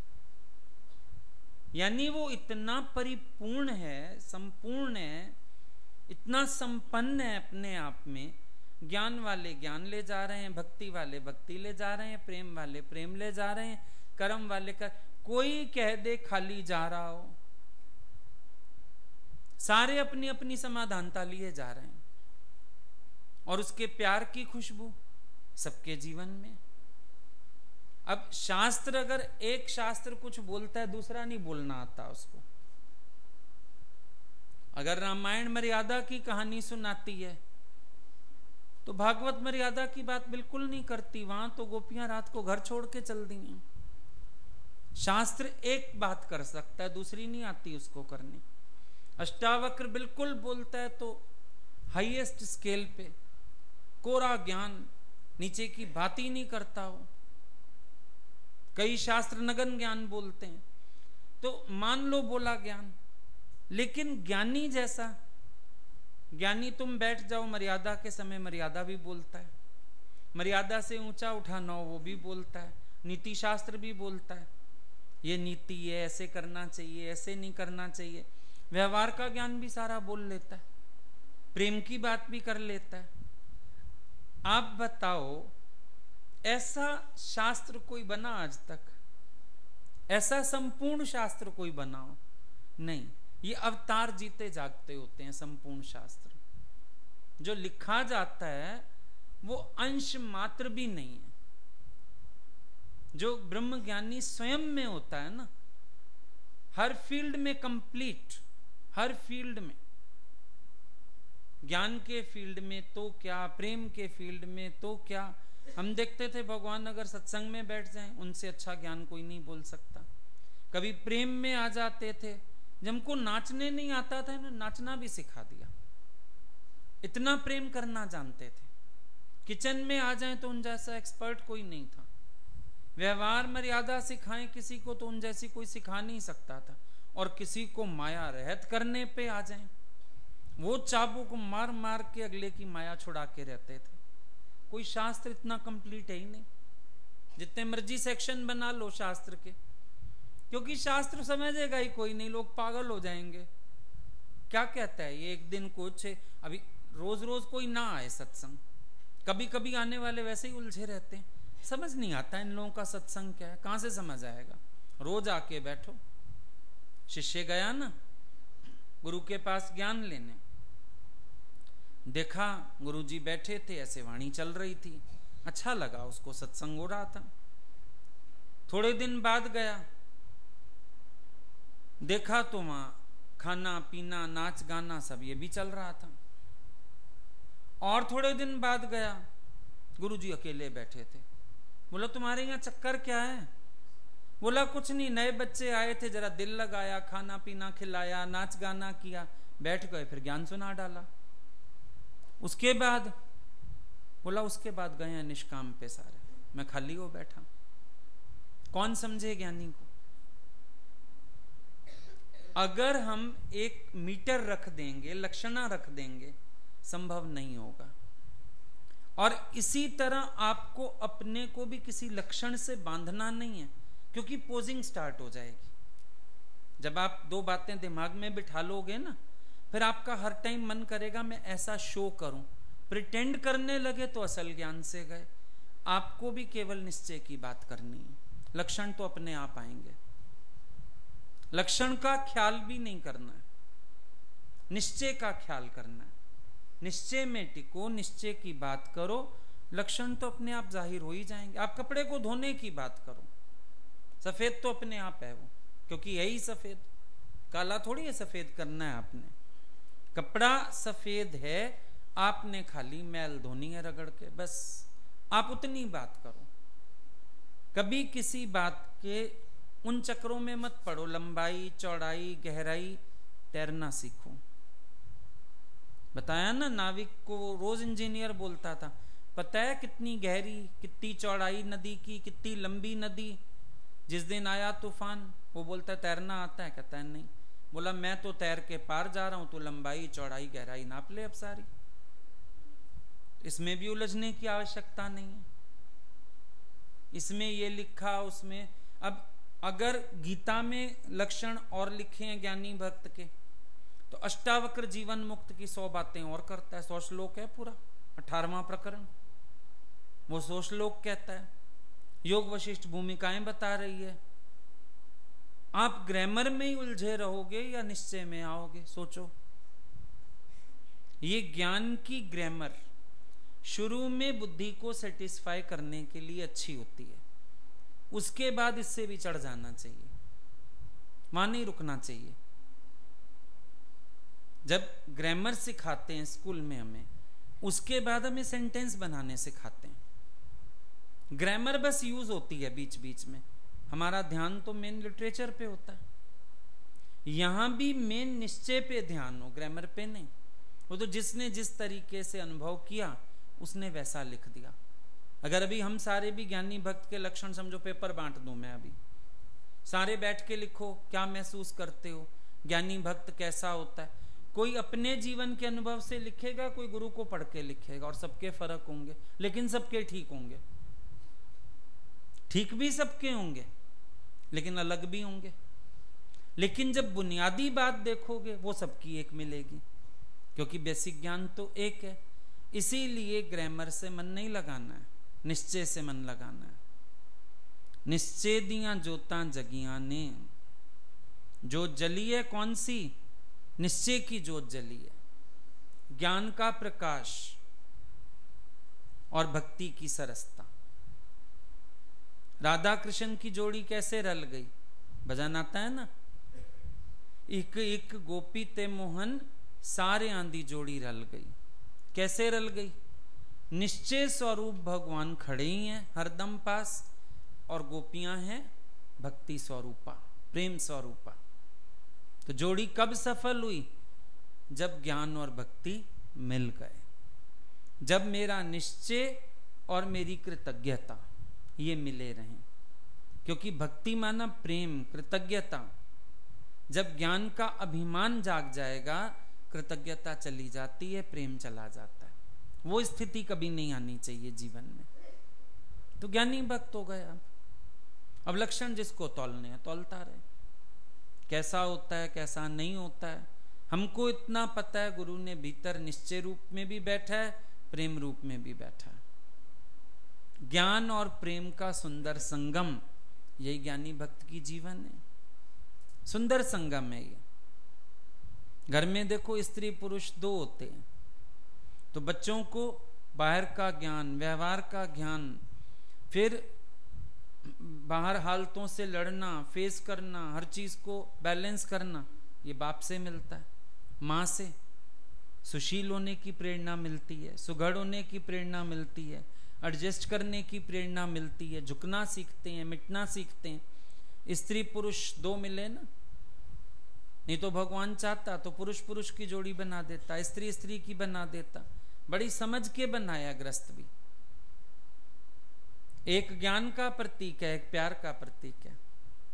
यानी वो इतना परिपूर्ण है, संपूर्ण है, इतना संपन्न है अपने आप में। ज्ञान वाले ज्ञान ले जा रहे हैं, भक्ति वाले भक्ति ले जा रहे हैं, प्रेम वाले प्रेम ले जा रहे हैं, कर्म वाले कर, कोई कह दे खाली जा रहा हो, सारे अपनी अपनी समाधानता लिए जा रहे हैं। और उसके प्यार की खुशबू सबके जीवन में। अब शास्त्र, अगर एक शास्त्र कुछ बोलता है, दूसरा नहीं बोलना आता उसको। अगर रामायण मर्यादा की कहानी सुनाती है तो भागवत मर्यादा की बात बिल्कुल नहीं करती। वहां तो गोपियां रात को घर छोड़ के चल दी हैं। शास्त्र एक बात कर सकता है, दूसरी नहीं आती उसको करनी। अष्टावक्र बिल्कुल बोलता है तो हाईएस्ट स्केल पे, कोरा ज्ञान, नीचे की बात ही नहीं करता हो। कई शास्त्र नगन ज्ञान बोलते हैं, तो मान लो बोला ज्ञान। लेकिन ज्ञानी जैसा ज्ञानी, तुम बैठ जाओ मर्यादा के समय, मर्यादा भी बोलता है। मर्यादा से ऊंचा उठाना हो वो भी बोलता है। नीति शास्त्र भी बोलता है, ये नीति है, ऐसे करना चाहिए, ऐसे नहीं करना चाहिए। व्यवहार का ज्ञान भी सारा बोल लेता है, प्रेम की बात भी कर लेता है। आप बताओ, ऐसा शास्त्र कोई बना आज तक? ऐसा संपूर्ण शास्त्र कोई बनाओ? नहीं। ये अवतार जीते जागते होते हैं संपूर्ण शास्त्र। जो लिखा जाता है वो अंश मात्र भी नहीं है। जो ब्रह्म ज्ञानी स्वयं में होता है ना, हर फील्ड में कंप्लीट, हर फील्ड में, ज्ञान के फील्ड में तो क्या, प्रेम के फील्ड में तो क्या। हम देखते थे भगवान अगर सत्संग में बैठ जाएं, उनसे अच्छा ज्ञान कोई नहीं बोल सकता। कभी प्रेम में आ जाते थे, जब हमको नाचने नहीं आता था ना, नाचना भी सिखा दिया, इतना प्रेम करना जानते थे। किचन में आ जाएं तो उन जैसा एक्सपर्ट कोई नहीं था। व्यवहार मर्यादा सिखाएं किसी को तो उन जैसी कोई सिखा नहीं सकता था। और किसी को माया रहित करने पे आ जाएं, वो चाबू को मार मार के अगले की माया छुड़ा के रहते थे। कोई शास्त्र इतना कंप्लीट है ही नहीं, जितने मर्जी सेक्शन बना लो शास्त्र के, क्योंकि शास्त्र समझेगा ही कोई नहीं, लोग पागल हो जाएंगे। क्या कहता है ये, एक दिन कुछ, अभी रोज रोज कोई ना आए सत्संग, कभी कभी आने वाले वैसे ही उलझे रहते हैं, समझ नहीं आता इन लोगों का सत्संग क्या है, कहां से समझ आएगा। रोज आके बैठो। शिष्य गया ना गुरु के पास ज्ञान लेने, देखा गुरुजी बैठे थे, ऐसे वाणी चल रही थी, अच्छा लगा उसको, सत्संग हो रहा था। थोड़े दिन बाद गया, देखा तो वहां खाना पीना नाच गाना सब ये भी चल रहा था। और थोड़े दिन बाद गया, गुरुजी अकेले बैठे थे। बोला तुम्हारे यहाँ चक्कर क्या है? बोला कुछ नहीं, नए बच्चे आए थे, जरा दिल लगाया, खाना पीना खिलाया, नाच गाना किया, बैठ गए, फिर ज्ञान सुना डाला। उसके बाद बोला उसके बाद गए हैं निष्काम पे सारे, मैं खाली हो बैठा। कौन समझे ज्ञानी को? अगर हम एक मीटर रख देंगे, लक्षणा रख देंगे, संभव नहीं होगा। और इसी तरह आपको अपने को भी किसी लक्षण से बांधना नहीं है, क्योंकि पोजिंग स्टार्ट हो जाएगी। जब आप दो बातें दिमाग में बिठा लोगे ना, फिर आपका हर टाइम मन करेगा मैं ऐसा शो करूं, प्रिटेंड करने लगे तो असल ज्ञान से गए। आपको भी केवल निश्चय की बात करनी है, लक्षण तो अपने आप आएंगे। लक्षण का ख्याल भी नहीं करना है, निश्चय का ख्याल करना है। निश्चय में टिको, निश्चय की बात करो, लक्षण तो अपने आप जाहिर हो ही जाएंगे। आप कपड़े को धोने की बात करो, सफेद तो अपने आप है वो, क्योंकि यही सफेद, काला थोड़ी है सफेद करना है आपने। कपड़ा सफेद है, आपने खाली मैल धोनी है रगड़ के, बस आप उतनी बात करो। कभी किसी बात के उन चक्रों में मत पड़ो, लंबाई चौड़ाई गहराई, तैरना सीखो। बताया ना, नाविक को रोज इंजीनियर बोलता था, पता है कितनी गहरी कितनी चौड़ाई नदी की, कितनी लंबी नदी। जिस दिन आया तूफान, वो बोलता है तैरना आता है? कहता है नहीं। बोला मैं तो तैर के पार जा रहा हूं, तो लंबाई चौड़ाई गहराई नाप ले अब सारी। इसमें भी उलझने की आवश्यकता नहीं है, इसमें ये लिखा उसमें। अब अगर गीता में लक्षण और लिखे हैं ज्ञानी भक्त के, तो अष्टावक्र जीवन मुक्त की 100 बातें और करता है। 100 श्लोक है पूरा, 18वां प्रकरण, वो 100 श्लोक कहता है। योग वशिष्ठ भूमिकाएं बता रही है। आप ग्रामर में ही उलझे रहोगे या निश्चय में आओगे? सोचो। ये ज्ञान की ग्रामर शुरू में बुद्धि को सेटिस्फाई करने के लिए अच्छी होती है, उसके बाद इससे भी चढ़ जाना चाहिए, वहां नहीं रुकना चाहिए। जब ग्रामर सिखाते हैं स्कूल में हमें, उसके बाद हमें सेंटेंस बनाने सिखाते हैं। ग्रामर बस यूज होती है बीच बीच में, हमारा ध्यान तो मेन लिटरेचर पे होता है। यहां भी मेन निश्चय पे ध्यान हो, ग्रामर पे नहीं। वो तो जिसने जिस तरीके से अनुभव किया उसने वैसा लिख दिया। अगर अभी हम सारे भी ज्ञानी भक्त के लक्षण समझो, पेपर बांट दूं मैं अभी, सारे बैठ के लिखो क्या महसूस करते हो, ज्ञानी भक्त कैसा होता है। कोई अपने जीवन के अनुभव से लिखेगा, कोई गुरु को पढ़ के लिखेगा, और सबके फर्क होंगे, लेकिन सबके ठीक होंगे। ठीक भी सबके होंगे, लेकिन अलग भी होंगे। लेकिन जब बुनियादी बात देखोगे, वो सबकी एक मिलेगी, क्योंकि बेसिक ज्ञान तो एक है। इसीलिए ग्रामर से मन नहीं लगाना है, निश्चय से मन लगाना है। निश्चय दियां जोतां जगियां ने, जो जली है कौन सी? निश्चय की जोत जली है। ज्ञान का प्रकाश और भक्ति की सरसता। राधा कृष्ण की जोड़ी कैसे रल गई? भजन आता है ना, एक एक गोपी ते मोहन सारे आंधी जोड़ी रल गई। कैसे रल गई? निश्चय स्वरूप भगवान खड़े ही हैं हरदम पास, और गोपियां हैं भक्ति स्वरूपा, प्रेम स्वरूपा। तो जोड़ी कब सफल हुई? जब ज्ञान और भक्ति मिल गए, जब मेरा निश्चय और मेरी कृतज्ञता ये मिले रहें। क्योंकि भक्ति माना प्रेम, कृतज्ञता। जब ज्ञान का अभिमान जाग जाएगा, कृतज्ञता चली जाती है, प्रेम चला जाता है। वो स्थिति कभी नहीं आनी चाहिए जीवन में। तो ज्ञानी भक्त हो गए। अब लक्षण जिसको तौलने हैं तौलता रहे, कैसा होता है कैसा नहीं होता है। हमको इतना पता है, गुरु ने भीतर निश्चय रूप में भी बैठा है, प्रेम रूप में भी बैठा है। ज्ञान और प्रेम का सुंदर संगम, यही ज्ञानी भक्त की जीवन है। सुंदर संगम है ये। घर में देखो स्त्री पुरुष दो होते हैं, तो बच्चों को बाहर का ज्ञान, व्यवहार का ज्ञान, फिर बाहर हालतों से लड़ना, फेस करना, हर चीज को बैलेंस करना, ये बाप से मिलता है, माँ से। सुशील होने की प्रेरणा मिलती है, सुघड़ होने की प्रेरणा मिलती है, एडजस्ट करने की प्रेरणा मिलती है, झुकना सीखते हैं, मिटना सीखते हैं। स्त्री पुरुष दो मिले ना, नहीं तो भगवान चाहता तो पुरुष पुरुष की जोड़ी बना देता, स्त्री स्त्री की बना देता। बड़ी समझ के बनाया ग्रस्त भी। एक ज्ञान का प्रतीक है, एक प्यार का प्रतीक है।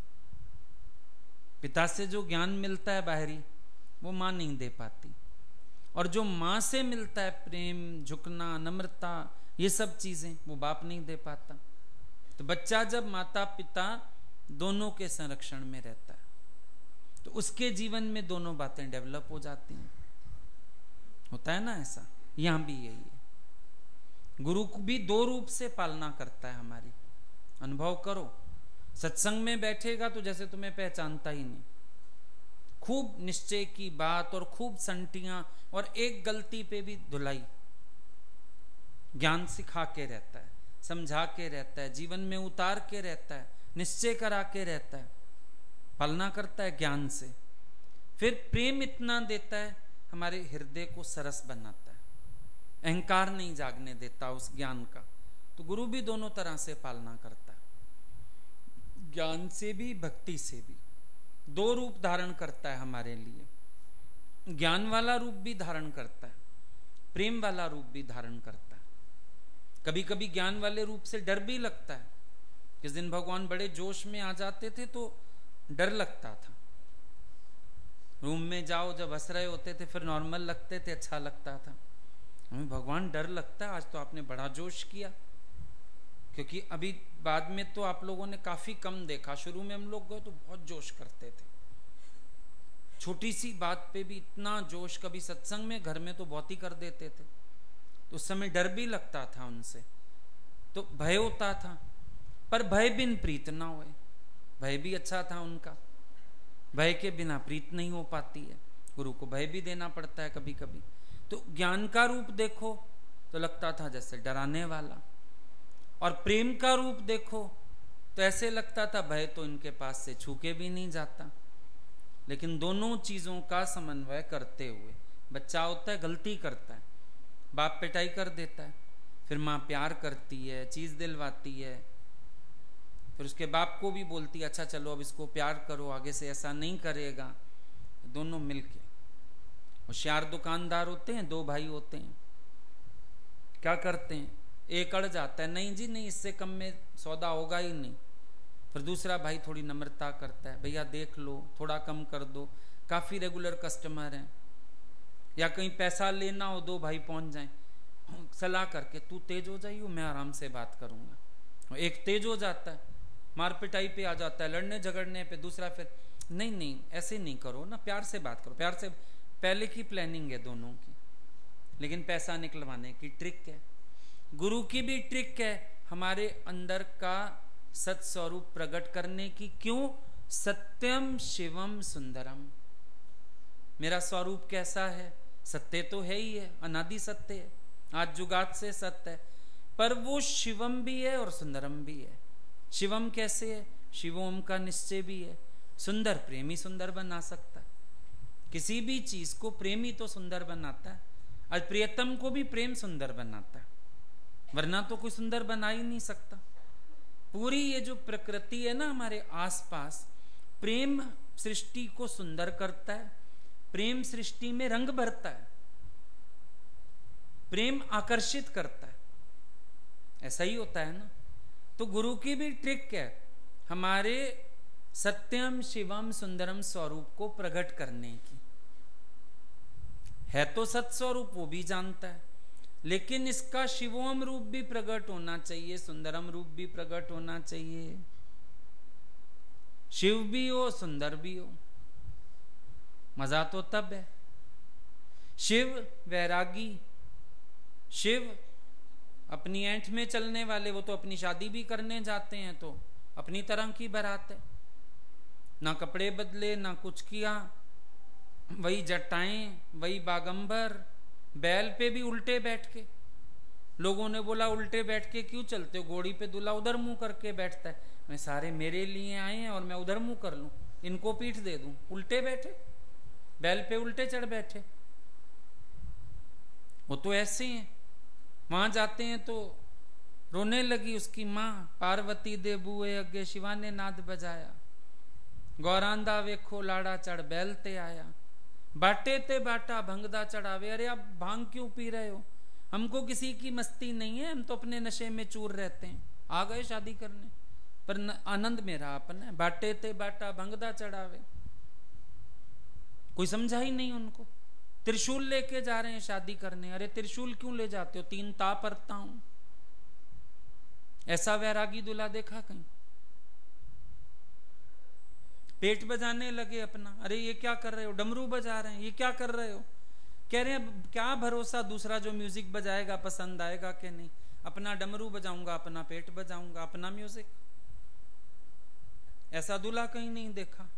पिता से जो ज्ञान मिलता है बाहरी, वो मां नहीं दे पाती, और जो मां से मिलता है प्रेम, झुकना, नम्रता, ये सब चीजें वो बाप नहीं दे पाता। तो बच्चा जब माता पिता दोनों के संरक्षण में रहता है, तो उसके जीवन में दोनों बातें डेवलप हो जाती हैं। होता है ना ऐसा, यहां भी यही है। गुरु को भी दो रूप से पालना करता है हमारी। अनुभव करो, सत्संग में बैठेगा तो जैसे तुम्हें पहचानता ही नहीं। खूब निश्चय की बात और खूब संटियां, और एक गलती पे भी धुलाई। ज्ञान सिखा के रहता है, समझा के रहता है, जीवन में उतार के रहता है, निश्चय करा के रहता है, पालना करता है ज्ञान से। फिर प्रेम इतना देता है, हमारे हृदय को सरस बनाता है, अहंकार नहीं जागने देता उस ज्ञान का। तो गुरु भी दोनों तरह से पालना करता है, ज्ञान से भी भक्ति से भी। दो रूप धारण करता है हमारे लिए। ज्ञान वाला रूप भी धारण करता है, प्रेम वाला रूप भी धारण करता है। कभी कभी ज्ञान वाले रूप से डर भी लगता है। किस दिन भगवान बड़े जोश में आ जाते थे तो डर लगता था। रूम में जाओ, जब हंस रहे होते थे फिर नॉर्मल लगते थे, अच्छा लगता था। हमें भगवान डर लगता है, आज तो आपने बड़ा जोश किया। क्योंकि अभी बाद में तो आप लोगों ने काफी कम देखा, शुरू में हम लोग गए तो बहुत जोश करते थे, छोटी सी बात पे भी इतना जोश। कभी सत्संग में, घर में तो बहुत ही कर देते थे। तो उस समय डर भी लगता था उनसे, तो भय होता था। पर भय बिन प्रीत ना होए, भय भी अच्छा था उनका। भय के बिना प्रीत नहीं हो पाती है, गुरु को भय भी देना पड़ता है कभी कभी। तो ज्ञान का रूप देखो तो लगता था जैसे डराने वाला, और प्रेम का रूप देखो तो ऐसे लगता था भय तो इनके पास से छूके भी नहीं जाता। लेकिन दोनों चीजों का समन्वय करते हुए, बच्चा होता है गलती करता है, बाप पिटाई कर देता है, फिर माँ प्यार करती है, चीज दिलवाती है, फिर उसके बाप को भी बोलती है अच्छा चलो अब इसको प्यार करो, आगे से ऐसा नहीं करेगा। दोनों मिलके, होशियार दुकानदार होते हैं, दो भाई होते हैं, क्या करते हैं, एक अड़ जाता है, नहीं जी नहीं, इससे कम में सौदा होगा ही नहीं। फिर दूसरा भाई थोड़ी नम्रता करता है, भैया देख लो, थोड़ा कम कर दो, काफी रेगुलर कस्टमर हैं। या कहीं पैसा लेना हो, दो भाई पहुंच जाएं, सलाह करके तू तेज हो जाइयो, मैं आराम से बात करूंगा। एक तेज हो जाता है, मार पिटाई पे आ जाता है, लड़ने झगड़ने पे। दूसरा फिर नहीं नहीं ऐसे नहीं करो ना, प्यार से बात करो, प्यार से। पहले की प्लानिंग है दोनों की, लेकिन पैसा निकलवाने की ट्रिक है। गुरु की भी ट्रिक है हमारे अंदर का सत्स्वरूप प्रकट करने की। क्यों? सत्यम शिवम सुंदरम। मेरा स्वरूप कैसा है? सत्य तो है ही है, अनादि सत्य है, आज जुगात से सत्य है, पर वो शिवम भी है और सुंदरम भी है। शिवम कैसे है? शिवोम का निश्चय भी है। सुंदर प्रेमी सुंदर बना सकता है, किसी भी चीज को प्रेमी तो सुंदर बनाता है, और प्रियतम को भी प्रेम सुंदर बनाता है, वरना तो कोई सुंदर बना ही नहीं सकता। पूरी ये जो प्रकृति है ना हमारे आसपास, प्रेम सृष्टि को सुंदर करता है, प्रेम सृष्टि में रंग भरता है, प्रेम आकर्षित करता है, ऐसा ही होता है ना। तो गुरु की भी ट्रिक है हमारे सत्यम शिवम सुंदरम स्वरूप को प्रकट करने की। है तो सत स्वरूप, वो भी जानता है, लेकिन इसका शिवोम रूप भी प्रकट होना चाहिए, सुंदरम रूप भी प्रकट होना चाहिए। शिव भी हो सुंदर भी हो, मजा तो तब है। शिव वैरागी, शिव अपनी ऐंठ में चलने वाले, वो तो अपनी शादी भी करने जाते हैं तो अपनी तरह की बारात है, ना कपड़े बदले ना कुछ किया, वही जटाएं वही बागंबर, बैल पे भी उल्टे बैठ के। लोगों ने बोला उल्टे बैठ के क्यों चलते हो, घोड़ी पे दूल्हा उधर मुंह करके बैठता है। मैं सारे मेरे लिए आए हैं और मैं उधर मुंह कर लूं, इनको पीठ दे दूं, उल्टे बैठे, बैल पे उल्टे चढ़ बैठे। वो तो ऐसे हैं। वहां जाते हैं तो रोने लगी उसकी मां, पार्वती दे बूए अगे शिवा ने नाद बजाया, गौरांदा वेखो लाड़ा चढ़ बैल ते आया, बाटे ते बाटा भंगदा चढ़ावे। अरे आप भांग क्यों पी रहे हो, हमको किसी की मस्ती नहीं है, हम तो अपने नशे में चूर रहते हैं, आ गए शादी करने, पर आनंद मेरा अपना, बाटे ते बाटा भंगदा चढ़ावे। कोई समझा ही नहीं उनको। त्रिशूल लेके जा रहे हैं शादी करने, अरे त्रिशूल क्यों ले जाते हो, 3 ताप परता हूं। ऐसा वैरागी दूल्हा देखा कहीं? पेट बजाने लगे अपना, अरे ये क्या कर रहे हो, डमरू बजा रहे हैं, ये क्या कर रहे हो। कह रहे हैं क्या भरोसा दूसरा जो म्यूजिक बजाएगा पसंद आएगा कि नहीं, अपना डमरू बजाऊंगा, अपना पेट बजाऊंगा, अपना म्यूजिक। ऐसा दूल्हा कहीं नहीं देखा।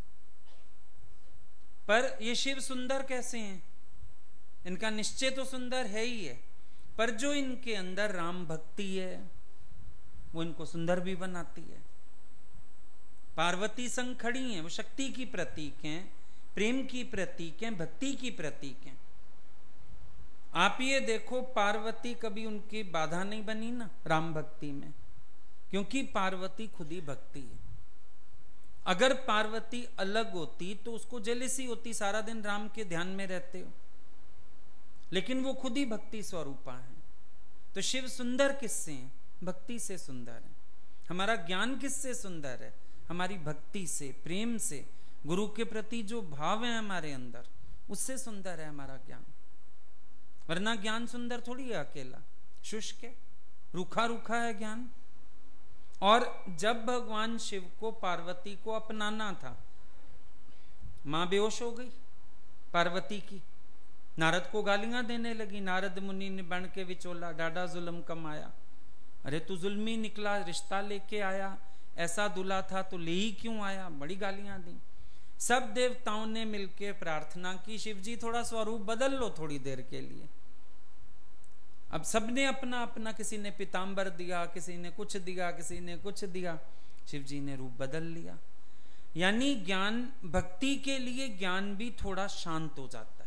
पर ये शिव सुंदर कैसे हैं? इनका निश्चय तो सुंदर है ही है, पर जो इनके अंदर राम भक्ति है वो इनको सुंदर भी बनाती है। पार्वती संग खड़ी हैं, वो शक्ति की प्रतीक हैं, प्रेम की प्रतीक हैं, भक्ति की प्रतीक हैं। आप ये देखो पार्वती कभी उनकी बाधा नहीं बनी ना राम भक्ति में, क्योंकि पार्वती खुद ही भक्ति है। अगर पार्वती अलग होती तो उसको जेलसी होती, सारा दिन राम के ध्यान में रहते हो, लेकिन वो खुद ही भक्ति स्वरूपा है। तो शिव सुंदर किससे हैं? भक्ति से सुंदर है। हमारा ज्ञान किससे सुंदर है? हमारी भक्ति से, प्रेम से, गुरु के प्रति जो भाव है हमारे अंदर, उससे सुंदर है हमारा ज्ञान। वरना ज्ञान सुंदर थोड़ी है, अकेला शुष्क है, रूखा रूखा है ज्ञान। और जब भगवान शिव को पार्वती को अपनाना था, मां बेहोश हो गई पार्वती की, नारद को गालियां देने लगी। नारद मुनि ने बन के विचोला, डाडा जुल्म कमाया, अरे तू जुल्मी निकला, रिश्ता लेके आया, ऐसा दूल्हा था तो ले ही क्यों आया, बड़ी गालियां दी। सब देवताओं ने मिलकर प्रार्थना की, शिव जी थोड़ा स्वरूप बदल लो थोड़ी देर के लिए। अब सबने अपना अपना, किसी ने पीतांबर दिया, किसी ने कुछ दिया, किसी ने कुछ दिया, शिव जी ने रूप बदल लिया। यानी ज्ञान, भक्ति के लिए ज्ञान भी थोड़ा शांत हो जाता है।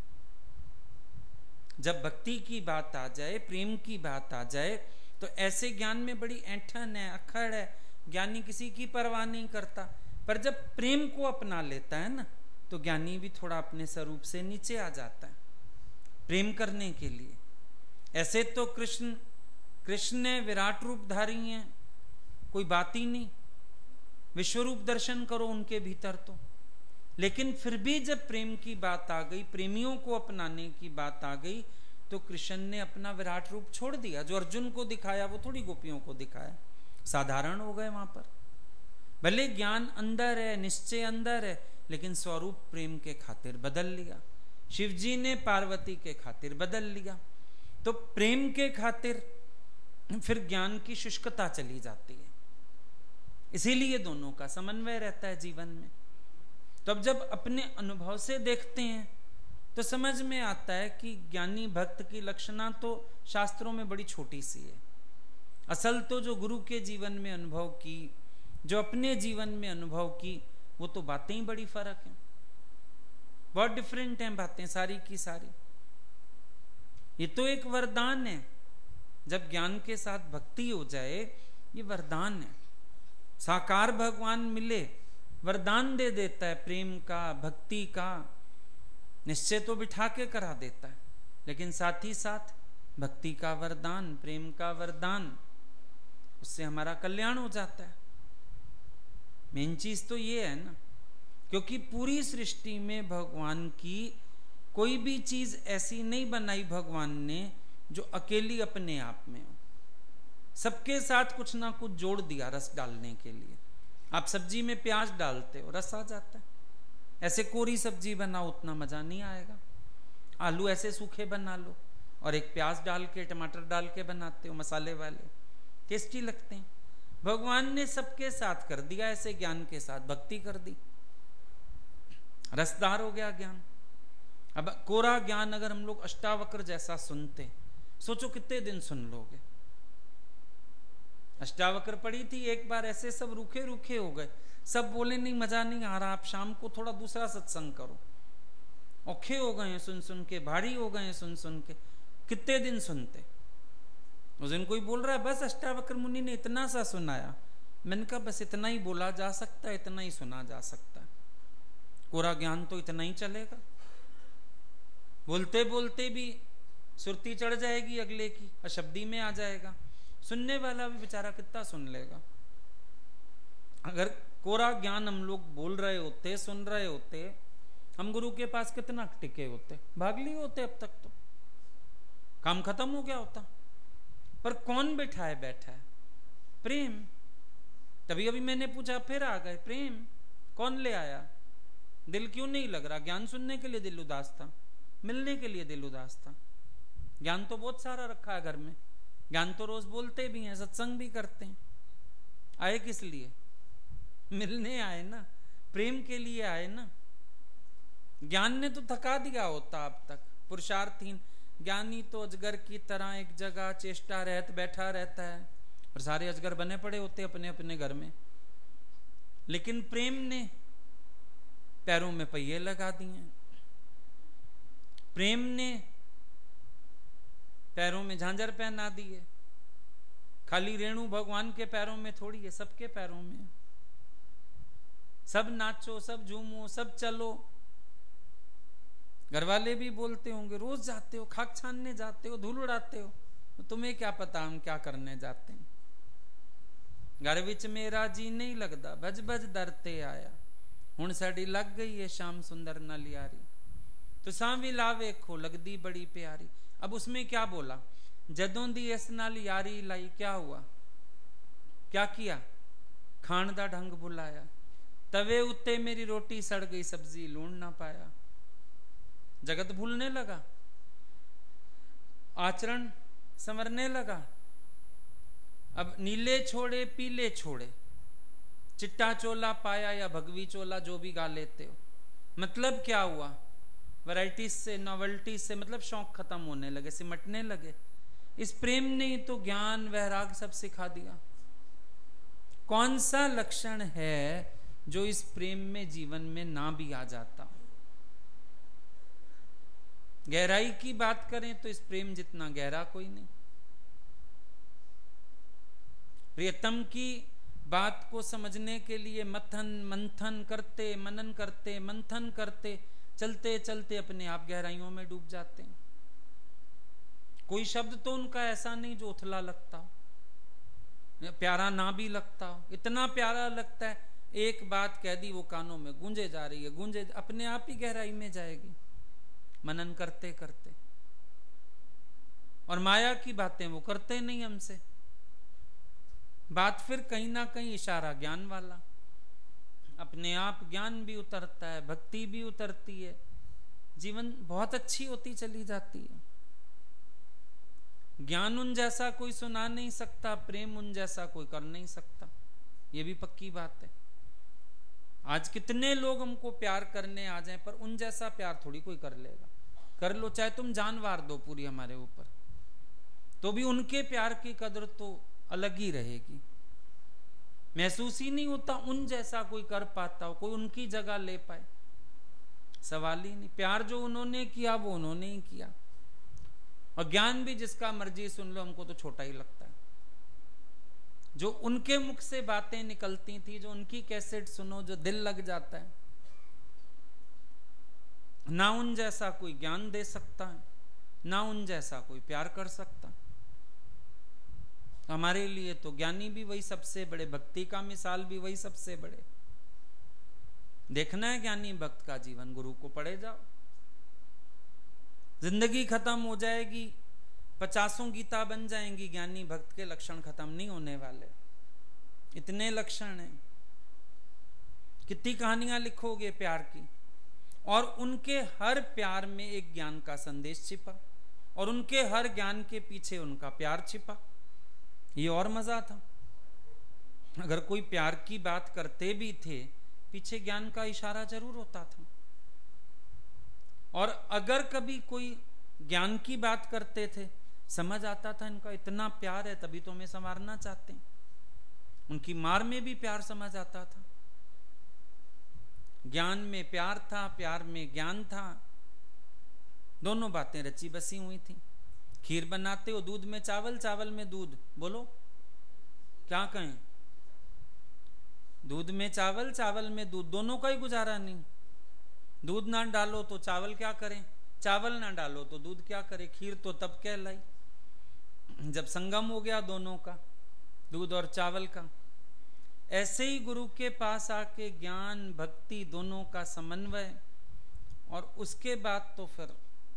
जब भक्ति की बात आ जाए, प्रेम की बात आ जाए, तो ऐसे ज्ञान में बड़ी ऐंठन है, अखड़ है, ज्ञानी किसी की परवाह नहीं करता। पर जब प्रेम को अपना लेता है ना, तो ज्ञानी भी थोड़ा अपने स्वरूप से नीचे आ जाता है प्रेम करने के लिए। ऐसे तो कृष्ण विराट रूप धारी हैं, कोई बात ही नहीं, विश्वरूप दर्शन करो उनके भीतर तो। लेकिन फिर भी जब प्रेम की बात आ गई, प्रेमियों को अपनाने की बात आ गई, तो कृष्ण ने अपना विराट रूप छोड़ दिया। जो अर्जुन को दिखाया वो थोड़ी गोपियों को दिखाया, साधारण हो गए वहां पर। भले ज्ञान अंदर है, निश्चय अंदर है, लेकिन स्वरूप प्रेम के खातिर बदल लिया। शिव जी ने पार्वती के खातिर बदल लिया, तो प्रेम के खातिर फिर ज्ञान की शुष्कता चली जाती है। इसीलिए दोनों का समन्वय रहता है जीवन में। तो अब जब अपने अनुभव से देखते हैं तो समझ में आता है कि ज्ञानी भक्त की लक्षणा तो शास्त्रों में बड़ी छोटी सी है। असल तो जो गुरु के जीवन में अनुभव की, जो अपने जीवन में अनुभव की, वो तो बातें ही बड़ी फर्क हैं, बहुत डिफरेंट हैं बातें सारी की सारी। ये तो एक वरदान है, जब ज्ञान के साथ भक्ति हो जाए, ये वरदान है। साकार भगवान मिले, वरदान दे देता है प्रेम का, भक्ति का, निश्चय तो बिठा के करा देता है, लेकिन साथ ही साथ भक्ति का वरदान, प्रेम का वरदान, उससे हमारा कल्याण हो जाता है। मेन चीज तो ये है ना, क्योंकि पूरी सृष्टि में भगवान की कोई भी चीज ऐसी नहीं बनाई भगवान ने जो अकेली अपने आप में हो। सबके साथ कुछ ना कुछ जोड़ दिया रस डालने के लिए। आप सब्जी में प्याज डालते हो, रस आ जाता है। ऐसे कोरी सब्जी बनाओ, उतना मजा नहीं आएगा। आलू ऐसे सूखे बना लो और एक प्याज डाल के, टमाटर डाल के बनाते हो मसाले वाले, टेस्टी लगते हैं। भगवान ने सबके साथ कर दिया ऐसे, ज्ञान के साथ भक्ति कर दी, रसदार हो गया ज्ञान। अब कोरा ज्ञान अगर हम लोग अष्टावक्र जैसा सुनते, सोचो कितने दिन सुन लोगे। अष्टावक्र पढ़ी थी एक बार, ऐसे सब रूखे रूखे हो गए, सब बोले नहीं मजा नहीं आ रहा, आप शाम को थोड़ा दूसरा सत्संग करो। औखे हो गए सुन सुन के, भारी हो गए सुन सुन के, कितने दिन सुनते। उस दिन कोई बोल रहा है बस अष्टावक्र मुनि ने इतना सा सुनाया। मैंने कहा बस इतना ही बोला जा सकता है, इतना ही सुना जा सकता है, कोरा ज्ञान तो इतना ही चलेगा। बोलते बोलते भी सुरती चढ़ जाएगी अगले की, अशब्दी में आ जाएगा, सुनने वाला भी बेचारा कितना सुन लेगा। अगर कोरा ज्ञान हम लोग बोल रहे होते, सुन रहे होते, हम गुरु के पास कितना टिके होते, भाग लिए होते, अब तक तो काम खत्म हो गया होता। पर कौन बैठा है? प्रेम। तभी अभी मैंने पूछा, फिर आ गए प्रेम, कौन ले आया? दिल क्यों नहीं लग रहा? ज्ञान सुनने के लिए दिल उदास था, मिलने के लिए दिल उदास था। ज्ञान तो बहुत सारा रखा है घर में, ज्ञान तो रोज बोलते भी हैं, सत्संग भी करते हैं। आए किस लिए? मिलने आए ना, प्रेम के लिए आए ना। ज्ञान ने तो थका दिया होता अब तक, पुरुषार्थहीन। ज्ञानी तो अजगर की तरह एक जगह चेष्टा रहत बैठा रहता है, और सारे अजगर बने पड़े होते अपने अपने घर में। लेकिन प्रेम ने पैरों में पहिए लगा दिए, प्रेम ने पैरों में झांझर पहना दिए। खाली रेणु भगवान के पैरों में थोड़ी है, सबके पैरों में। सब नाचो, सब झूमो, सब चलो। घर वाले भी बोलते होंगे, रोज जाते हो, खाक छानने जाते हो, धूल उड़ाते हो, तो तुम्हें क्या पता हम क्या करने जाते हैं। घर विच मेरा जी नहीं लगता, भज भज दरते आया, हुण साडी लग गई है शाम सुंदर नाल यारी, तो सांवी लावे खो लगदी बड़ी प्यारी। अब उसमें क्या बोला? जदों दी इस नाल यारी लाई, क्या हुआ? क्या किया? खाण दा ढंग बुलाया, तवे उत्ते मेरी रोटी सड़ गई, सब्जी लूण ना पाया। जगत भूलने लगा, आचरण संवरने लगा। अब नीले छोड़े पीले छोड़े, चिट्टा चोला पाया या भगवी चोला, जो भी गा लेते हो। मतलब क्या हुआ? वैराइटीज से, नॉवेल्टीज से मतलब शौक खत्म होने लगे, सिमटने लगे। इस प्रेम ने ही तो ज्ञान वैराग सब सिखा दिया। कौन सा लक्षण है जो इस प्रेम में जीवन में ना भी आ जाता? गहराई की बात करें तो इस प्रेम जितना गहरा कोई नहीं। प्रियतम की बात को समझने के लिए मंथन करते, मनन करते, मंथन करते, चलते चलते अपने आप गहराइयों में डूब जाते हैं। कोई शब्द तो उनका ऐसा नहीं जो उथला लगता हो, प्यारा ना भी लगता हो। इतना प्यारा लगता है, एक बात कह दी वो कानों में गूंजे जा रही है, गूंजे अपने आप ही गहराई में जाएगी मनन करते करते। और माया की बातें वो करते नहीं हमसे। बात फिर कहीं ना कहीं इशारा ज्ञान वाला, अपने आप ज्ञान भी उतरता है, भक्ति भी उतरती है, जीवन बहुत अच्छी होती चली जाती है। ज्ञान उन जैसा कोई सुना नहीं सकता, प्रेम उन जैसा कोई कर नहीं सकता, ये भी पक्की बात है। आज कितने लोग हमको प्यार करने आ जाएं, पर उन जैसा प्यार थोड़ी कोई कर लेगा। कर लो, चाहे तुम जान वार दो पूरी हमारे ऊपर, तो भी उनके प्यार की कदर तो अलग ही रहेगी। महसूस ही नहीं होता उन जैसा कोई कर पाता हो, कोई उनकी जगह ले पाए, सवाल ही नहीं। प्यार जो उन्होंने किया वो उन्होंने ही किया। और ज्ञान भी जिसका मर्जी सुन लो, हमको तो छोटा ही लगता है। जो उनके मुख से बातें निकलती थी, जो उनकी कैसेट सुनो, जो दिल लग जाता है, ना उन जैसा कोई ज्ञान दे सकता है, ना उन जैसा कोई प्यार कर सकता। हमारे लिए तो ज्ञानी भी वही सबसे बड़े, भक्ति का मिसाल भी वही सबसे बड़े। देखना है ज्ञानी भक्त का जीवन, गुरु को पढ़े जाओ, जिंदगी खत्म हो जाएगी, 50 गीता बन जाएंगी, ज्ञानी भक्त के लक्षण खत्म नहीं होने वाले। इतने लक्षण हैं, कितनी कहानियां लिखोगे प्यार की, और उनके हर प्यार में एक ज्ञान का संदेश छिपा, और उनके हर ज्ञान के पीछे उनका प्यार छिपा। ये और मजा था। अगर कोई प्यार की बात करते भी थे, पीछे ज्ञान का इशारा जरूर होता था। और अगर कभी कोई ज्ञान की बात करते थे, समझ आता था इनका इतना प्यार है, तभी तो हमें संवारना चाहते हैं। उनकी मार में भी प्यार समझ आता था। ज्ञान में प्यार था, प्यार में ज्ञान था, दोनों बातें रची बसी हुई थी। खीर बनाते हो दूध में चावल, चावल में दूध, बोलो क्या कहें? दूध में चावल, चावल में दूध, दोनों का ही गुजारा नहीं। दूध ना डालो तो चावल क्या करें, चावल ना डालो तो दूध क्या करे। खीर तो तब कहलाई जब संगम हो गया दोनों का, दूध और चावल का। ऐसे ही गुरु के पास आके ज्ञान भक्ति दोनों का समन्वय, और उसके बाद तो फिर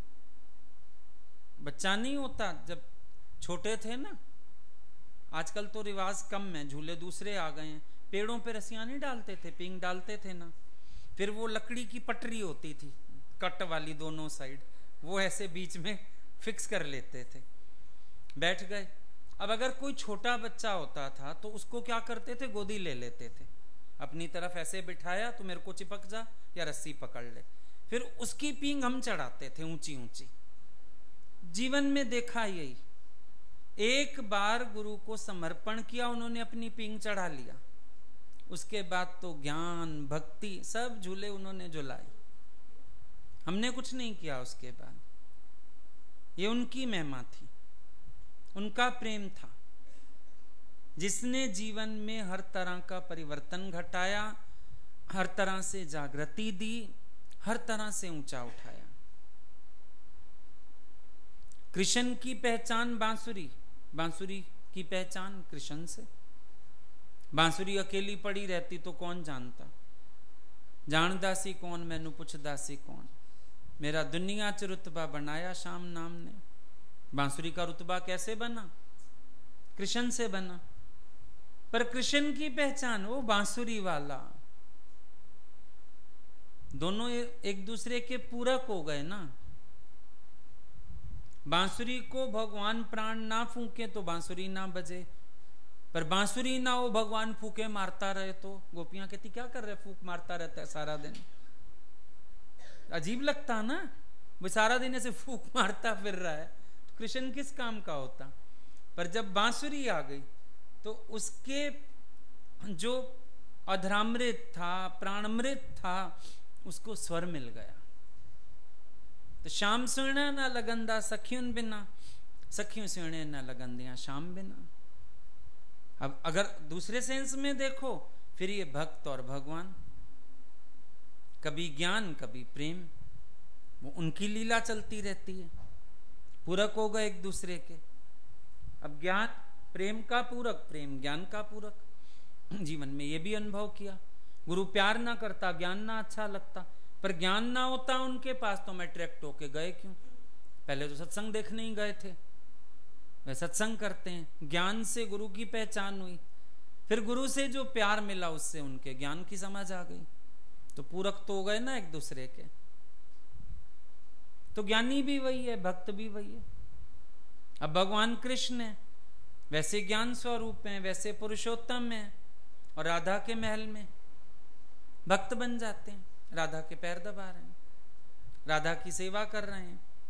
बच्चा नहीं होता। जब छोटे थे ना, आजकल तो रिवाज कम है, झूले दूसरे आ गए हैं, पेड़ों पे रस्सियां नहीं डालते थे, पींग डालते थे ना। फिर वो लकड़ी की पटरी होती थी कट वाली दोनों साइड, वो ऐसे बीच में फिक्स कर लेते थे, बैठ गए। अब अगर कोई छोटा बच्चा होता था तो उसको क्या करते थे, गोदी ले लेते थे, अपनी तरफ ऐसे बिठाया तो मेरे को चिपक जा या रस्सी पकड़ ले, फिर उसकी पींग हम चढ़ाते थे ऊंची ऊंची। जीवन में देखा यही, एक बार गुरु को समर्पण किया, उन्होंने अपनी पींग चढ़ा लिया, उसके बाद तो ज्ञान भक्ति सब झूले उन्होंने झुलाए, हमने कुछ नहीं किया उसके बाद। ये उनकी महिमा थी, उनका प्रेम था, जिसने जीवन में हर तरह का परिवर्तन घटाया, हर तरह से जागृति दी, हर तरह से ऊंचा उठाया। कृष्ण की पहचान बांसुरी, बांसुरी की पहचान कृष्ण से। बांसुरी अकेली पड़ी रहती तो कौन जानता, जान दासी कौन मैनू पुछ दासी कौन, मेरा दुनिया च रुतबा बनाया शाम नाम ने। बांसुरी का रुतबा कैसे बना, कृष्ण से बना। पर कृष्ण की पहचान वो बांसुरी वाला, दोनों एक दूसरे के पूरक हो गए ना। बांसुरी को भगवान प्राण ना फूके तो बांसुरी ना बजे, पर बांसुरी ना हो भगवान फूके मारता रहे तो गोपियां कहती क्या कर रहे, फूक मारता रहता है सारा दिन। अजीब लगता ना, वो सारा दिन ऐसे फूक मारता फिर रहा है, तो कृष्ण किस काम का होता। पर जब बांसुरी आ गई तो उसके जो अधरामृत था, प्राणमृत था, उसको स्वर मिल गया। तो शाम सुने ना लगंदा सखियुन बिना, सखियों सुने ना लगंदियां शाम बिना। अब अगर दूसरे सेंस में देखो, फिर ये भक्त और भगवान, कभी ज्ञान कभी प्रेम, वो उनकी लीला चलती रहती है, पूरक हो गए एक दूसरे के। अब ज्ञान प्रेम का पूरक, प्रेम ज्ञान का पूरक। जीवन में ये भी अनुभव किया, गुरु प्यार ना करता, ज्ञान ना अच्छा लगता, पर ज्ञान ना होता उनके पास तो मैं अट्रैक्ट होके गए क्यों। पहले तो सत्संग देखने ही गए थे, वे सत्संग करते हैं, ज्ञान से गुरु की पहचान हुई, फिर गुरु से जो प्यार मिला उससे उनके ज्ञान की समझ आ गई, तो पूरक तो हो गए ना एक दूसरे के। तो ज्ञानी भी वही है, भक्त भी वही है। अब भगवान कृष्ण है, वैसे ज्ञान स्वरूप हैं, वैसे पुरुषोत्तम हैं, और राधा के महल में भक्त बन जाते हैं, राधा के पैर दबा रहे हैं, राधा की सेवा कर रहे हैं,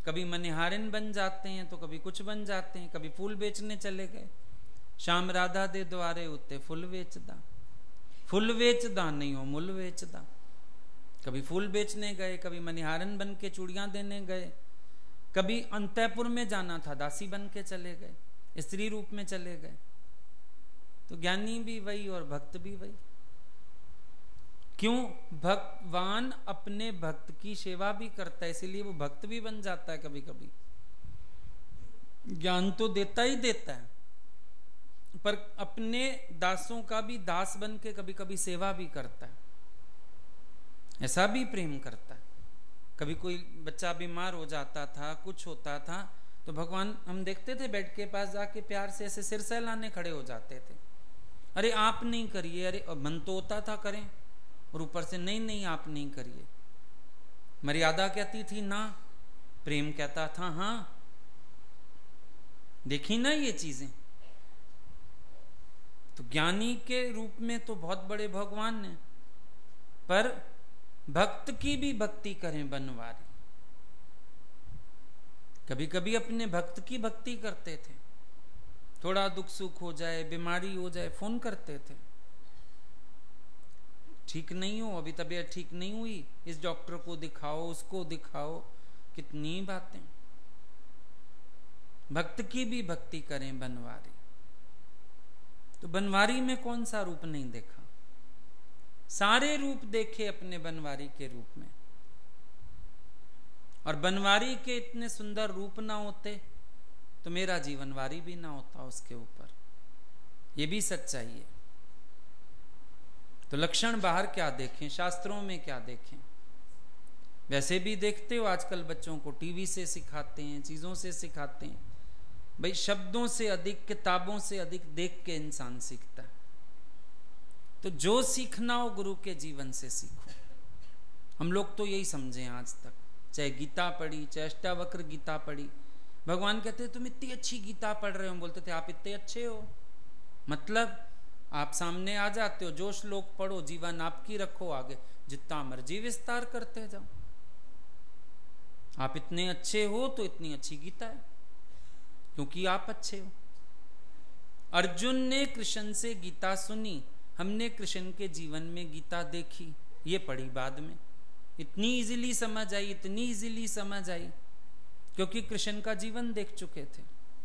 कभी मनिहारिन बन जाते हैं तो कभी कुछ बन जाते हैं, कभी फूल बेचने चले गए, श्याम राधा दे द्वारे उत्ते फूल वेचदा नहीं हो मूल वेचदा। कभी फूल बेचने गए, कभी मनिहारन बन के चूड़ियां देने गए, कभी अंतःपुर में जाना था दासी बन के चले गए, स्त्री रूप में चले गए। तो ज्ञानी भी वही और भक्त भी वही। क्यों? भगवान अपने भक्त की सेवा भी करता है, इसीलिए वो भक्त भी बन जाता है। कभी कभी ज्ञान तो देता ही देता है, पर अपने दासों का भी दास बन के कभी कभी सेवा भी करता है, ऐसा भी प्रेम करता है। कभी कोई बच्चा बीमार हो जाता था, कुछ होता था, तो भगवान हम देखते थे बेड के पास जाके प्यार से ऐसे सिर सहलाने खड़े हो जाते थे। अरे आप नहीं करिए, अरे मन तो होता था करें, और ऊपर से नहीं आप नहीं करिए। मर्यादा कहती थी ना, प्रेम कहता था हाँ। देखी ना ये चीजें। तो ज्ञानी के रूप में तो बहुत बड़े भगवान ने, पर भक्त की भी भक्ति करें बनवारी। कभी कभी अपने भक्त की भक्ति करते थे, थोड़ा दुख सुख हो जाए, बीमारी हो जाए, फोन करते थे, ठीक नहीं हो, अभी तबीयत ठीक नहीं हुई, इस डॉक्टर को दिखाओ, उसको दिखाओ, कितनी बातें। भक्त की भी भक्ति करें बनवारी। तो बनवारी में कौन सा रूप नहीं देखा? सारे रूप देखे अपने बनवारी के रूप में। और बनवारी के इतने सुंदर रूप ना होते तो मेरा जीवनवारी भी ना होता उसके ऊपर। ये भी सच्चाई है। तो लक्षण बाहर क्या देखें, शास्त्रों में क्या देखें? वैसे भी देखते हो आजकल बच्चों को टीवी से सिखाते हैं, चीजों से सिखाते हैं। भाई शब्दों से अधिक, किताबों से अधिक देख के इंसान सीखता है। तो जो सीखना हो गुरु के जीवन से सीखो। हम लोग तो यही समझे आज तक, चाहे गीता पढ़ी, चाहे अष्टावक्र गीता पढ़ी, भगवान कहते तुम इतनी अच्छी गीता पढ़ रहे हो, बोलते थे आप इतने अच्छे हो, मतलब आप सामने आ जाते हो, जो श्लोक पढ़ो जीवन आपकी रखो आगे, जितना मर्जी विस्तार करते जाओ। आप इतने अच्छे हो तो इतनी अच्छी गीता है, क्योंकि आप अच्छे हो। अर्जुन ने कृष्ण से गीता सुनी, हमने कृष्ण के जीवन में गीता देखी, ये पढ़ी बाद में, इतनी इजीली समझ आई, इतनी इजीली समझ आई, क्योंकि कृष्ण का जीवन देख चुके थे।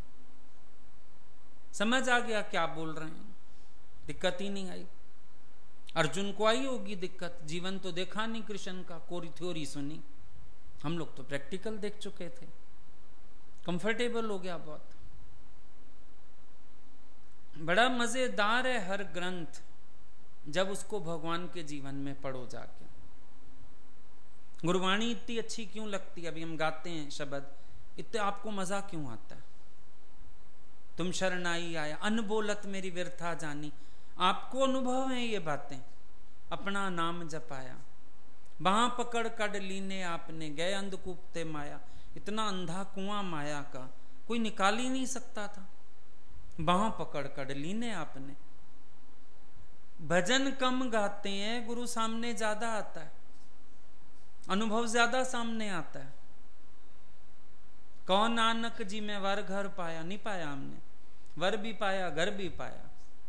समझ आ गया क्या बोल रहे हैं, दिक्कत ही नहीं आई। अर्जुन को आई होगी दिक्कत, जीवन तो देखा नहीं कृष्ण का, कोरी थ्योरी सुनी। हम लोग तो प्रैक्टिकल देख चुके थे, कंफर्टेबल हो गया बहुत। बड़ा मजेदार है हर ग्रंथ, जब उसको भगवान के जीवन में पढ़ो जाके। गुरबाणी इतनी अच्छी क्यों लगती है? अभी हम गाते हैं शब्द, इतने आपको मजा क्यों आता है? तुम शरणाई आया, अनबोलत मेरी व्यर्था जानी। आपको अनुभव है ये बातें, अपना नाम जपाया, बाह पकड़ कड़ लीने आपने, गए अंधकूपते माया। इतना अंधा कुआं माया का कोई निकाल ही नहीं सकता था, बाह पकड़ कड़ लीने आपने। भजन कम गाते हैं, गुरु सामने ज्यादा आता है, अनुभव ज्यादा सामने आता है। कौन नानक जी में वर घर पाया, नहीं पाया हमने, वर भी पाया घर भी पाया।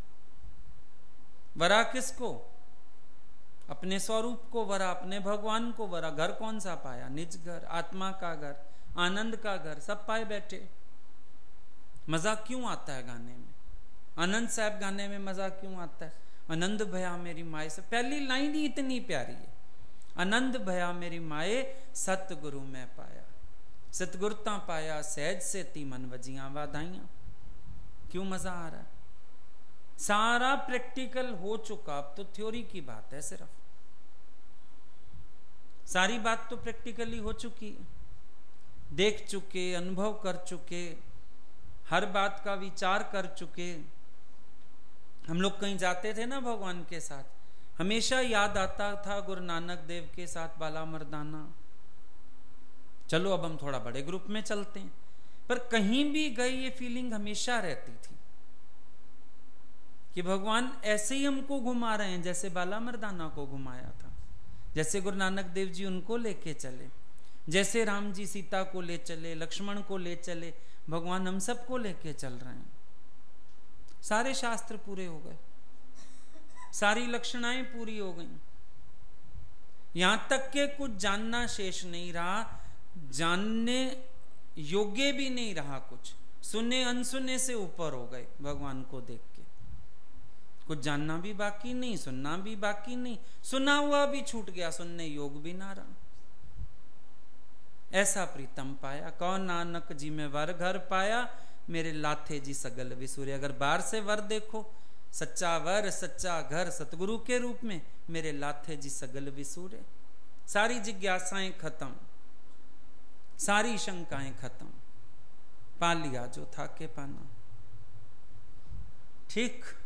वरा किसको? अपने स्वरूप को वरा, अपने भगवान को वरा। घर कौन सा पाया? निज घर, आत्मा का घर, आनंद का घर, सब पाए बैठे। मजा क्यों आता है गाने में? आनंद साहब गाने में मजा क्यों आता है? आनंद भया मेरी माए से, पहली लाइन ही इतनी प्यारी है, आनंद भया मेरी माए सतगुरु में पाया। सतगुरता पाया सहज से ती मन वजियां वाधाइयां। क्यों मजा आ रहा है? सारा प्रैक्टिकल हो चुका, अब तो थ्योरी की बात है सिर्फ। सारी बात तो प्रैक्टिकली हो चुकी, देख चुके, अनुभव कर चुके, हर बात का विचार कर चुके। हम लोग कहीं जाते थे ना भगवान के साथ, हमेशा याद आता था गुरु नानक देव के साथ बाला मर्दाना। चलो अब हम थोड़ा बड़े ग्रुप में चलते हैं, पर कहीं भी गए ये फीलिंग हमेशा रहती थी कि भगवान ऐसे ही हमको घुमा रहे हैं जैसे बाला मर्दाना को घुमाया था, जैसे गुरु नानक देव जी उनको लेके चले। जैसे राम जी सीता को ले चले, लक्ष्मण को ले चले, भगवान हम सबको लेके चल रहे हैं। सारे शास्त्र पूरे हो गए, सारी लक्षणाएं पूरी हो गई, यहां तक के कुछ जानना शेष नहीं रहा, जानने योग्य भी नहीं रहा, कुछ सुने अनसुने से ऊपर हो गए भगवान को देख के। कुछ जानना भी बाकी नहीं, सुनना भी बाकी नहीं, सुना हुआ भी छूट गया, सुनने योग भी ना रहा। ऐसा प्रीतम पाया, कौन नानक जी में वर घर पाया, मेरे लाथे जी सगल विसूरे। अगर बाहर से वर देखो, सच्चा वर सच्चा घर सतगुरु के रूप में, मेरे लाथे जी सगल विसूरे। सारी जिज्ञासाएं खत्म, सारी शंकाएं खत्म, पा लिया जो था के पाना। ठीक।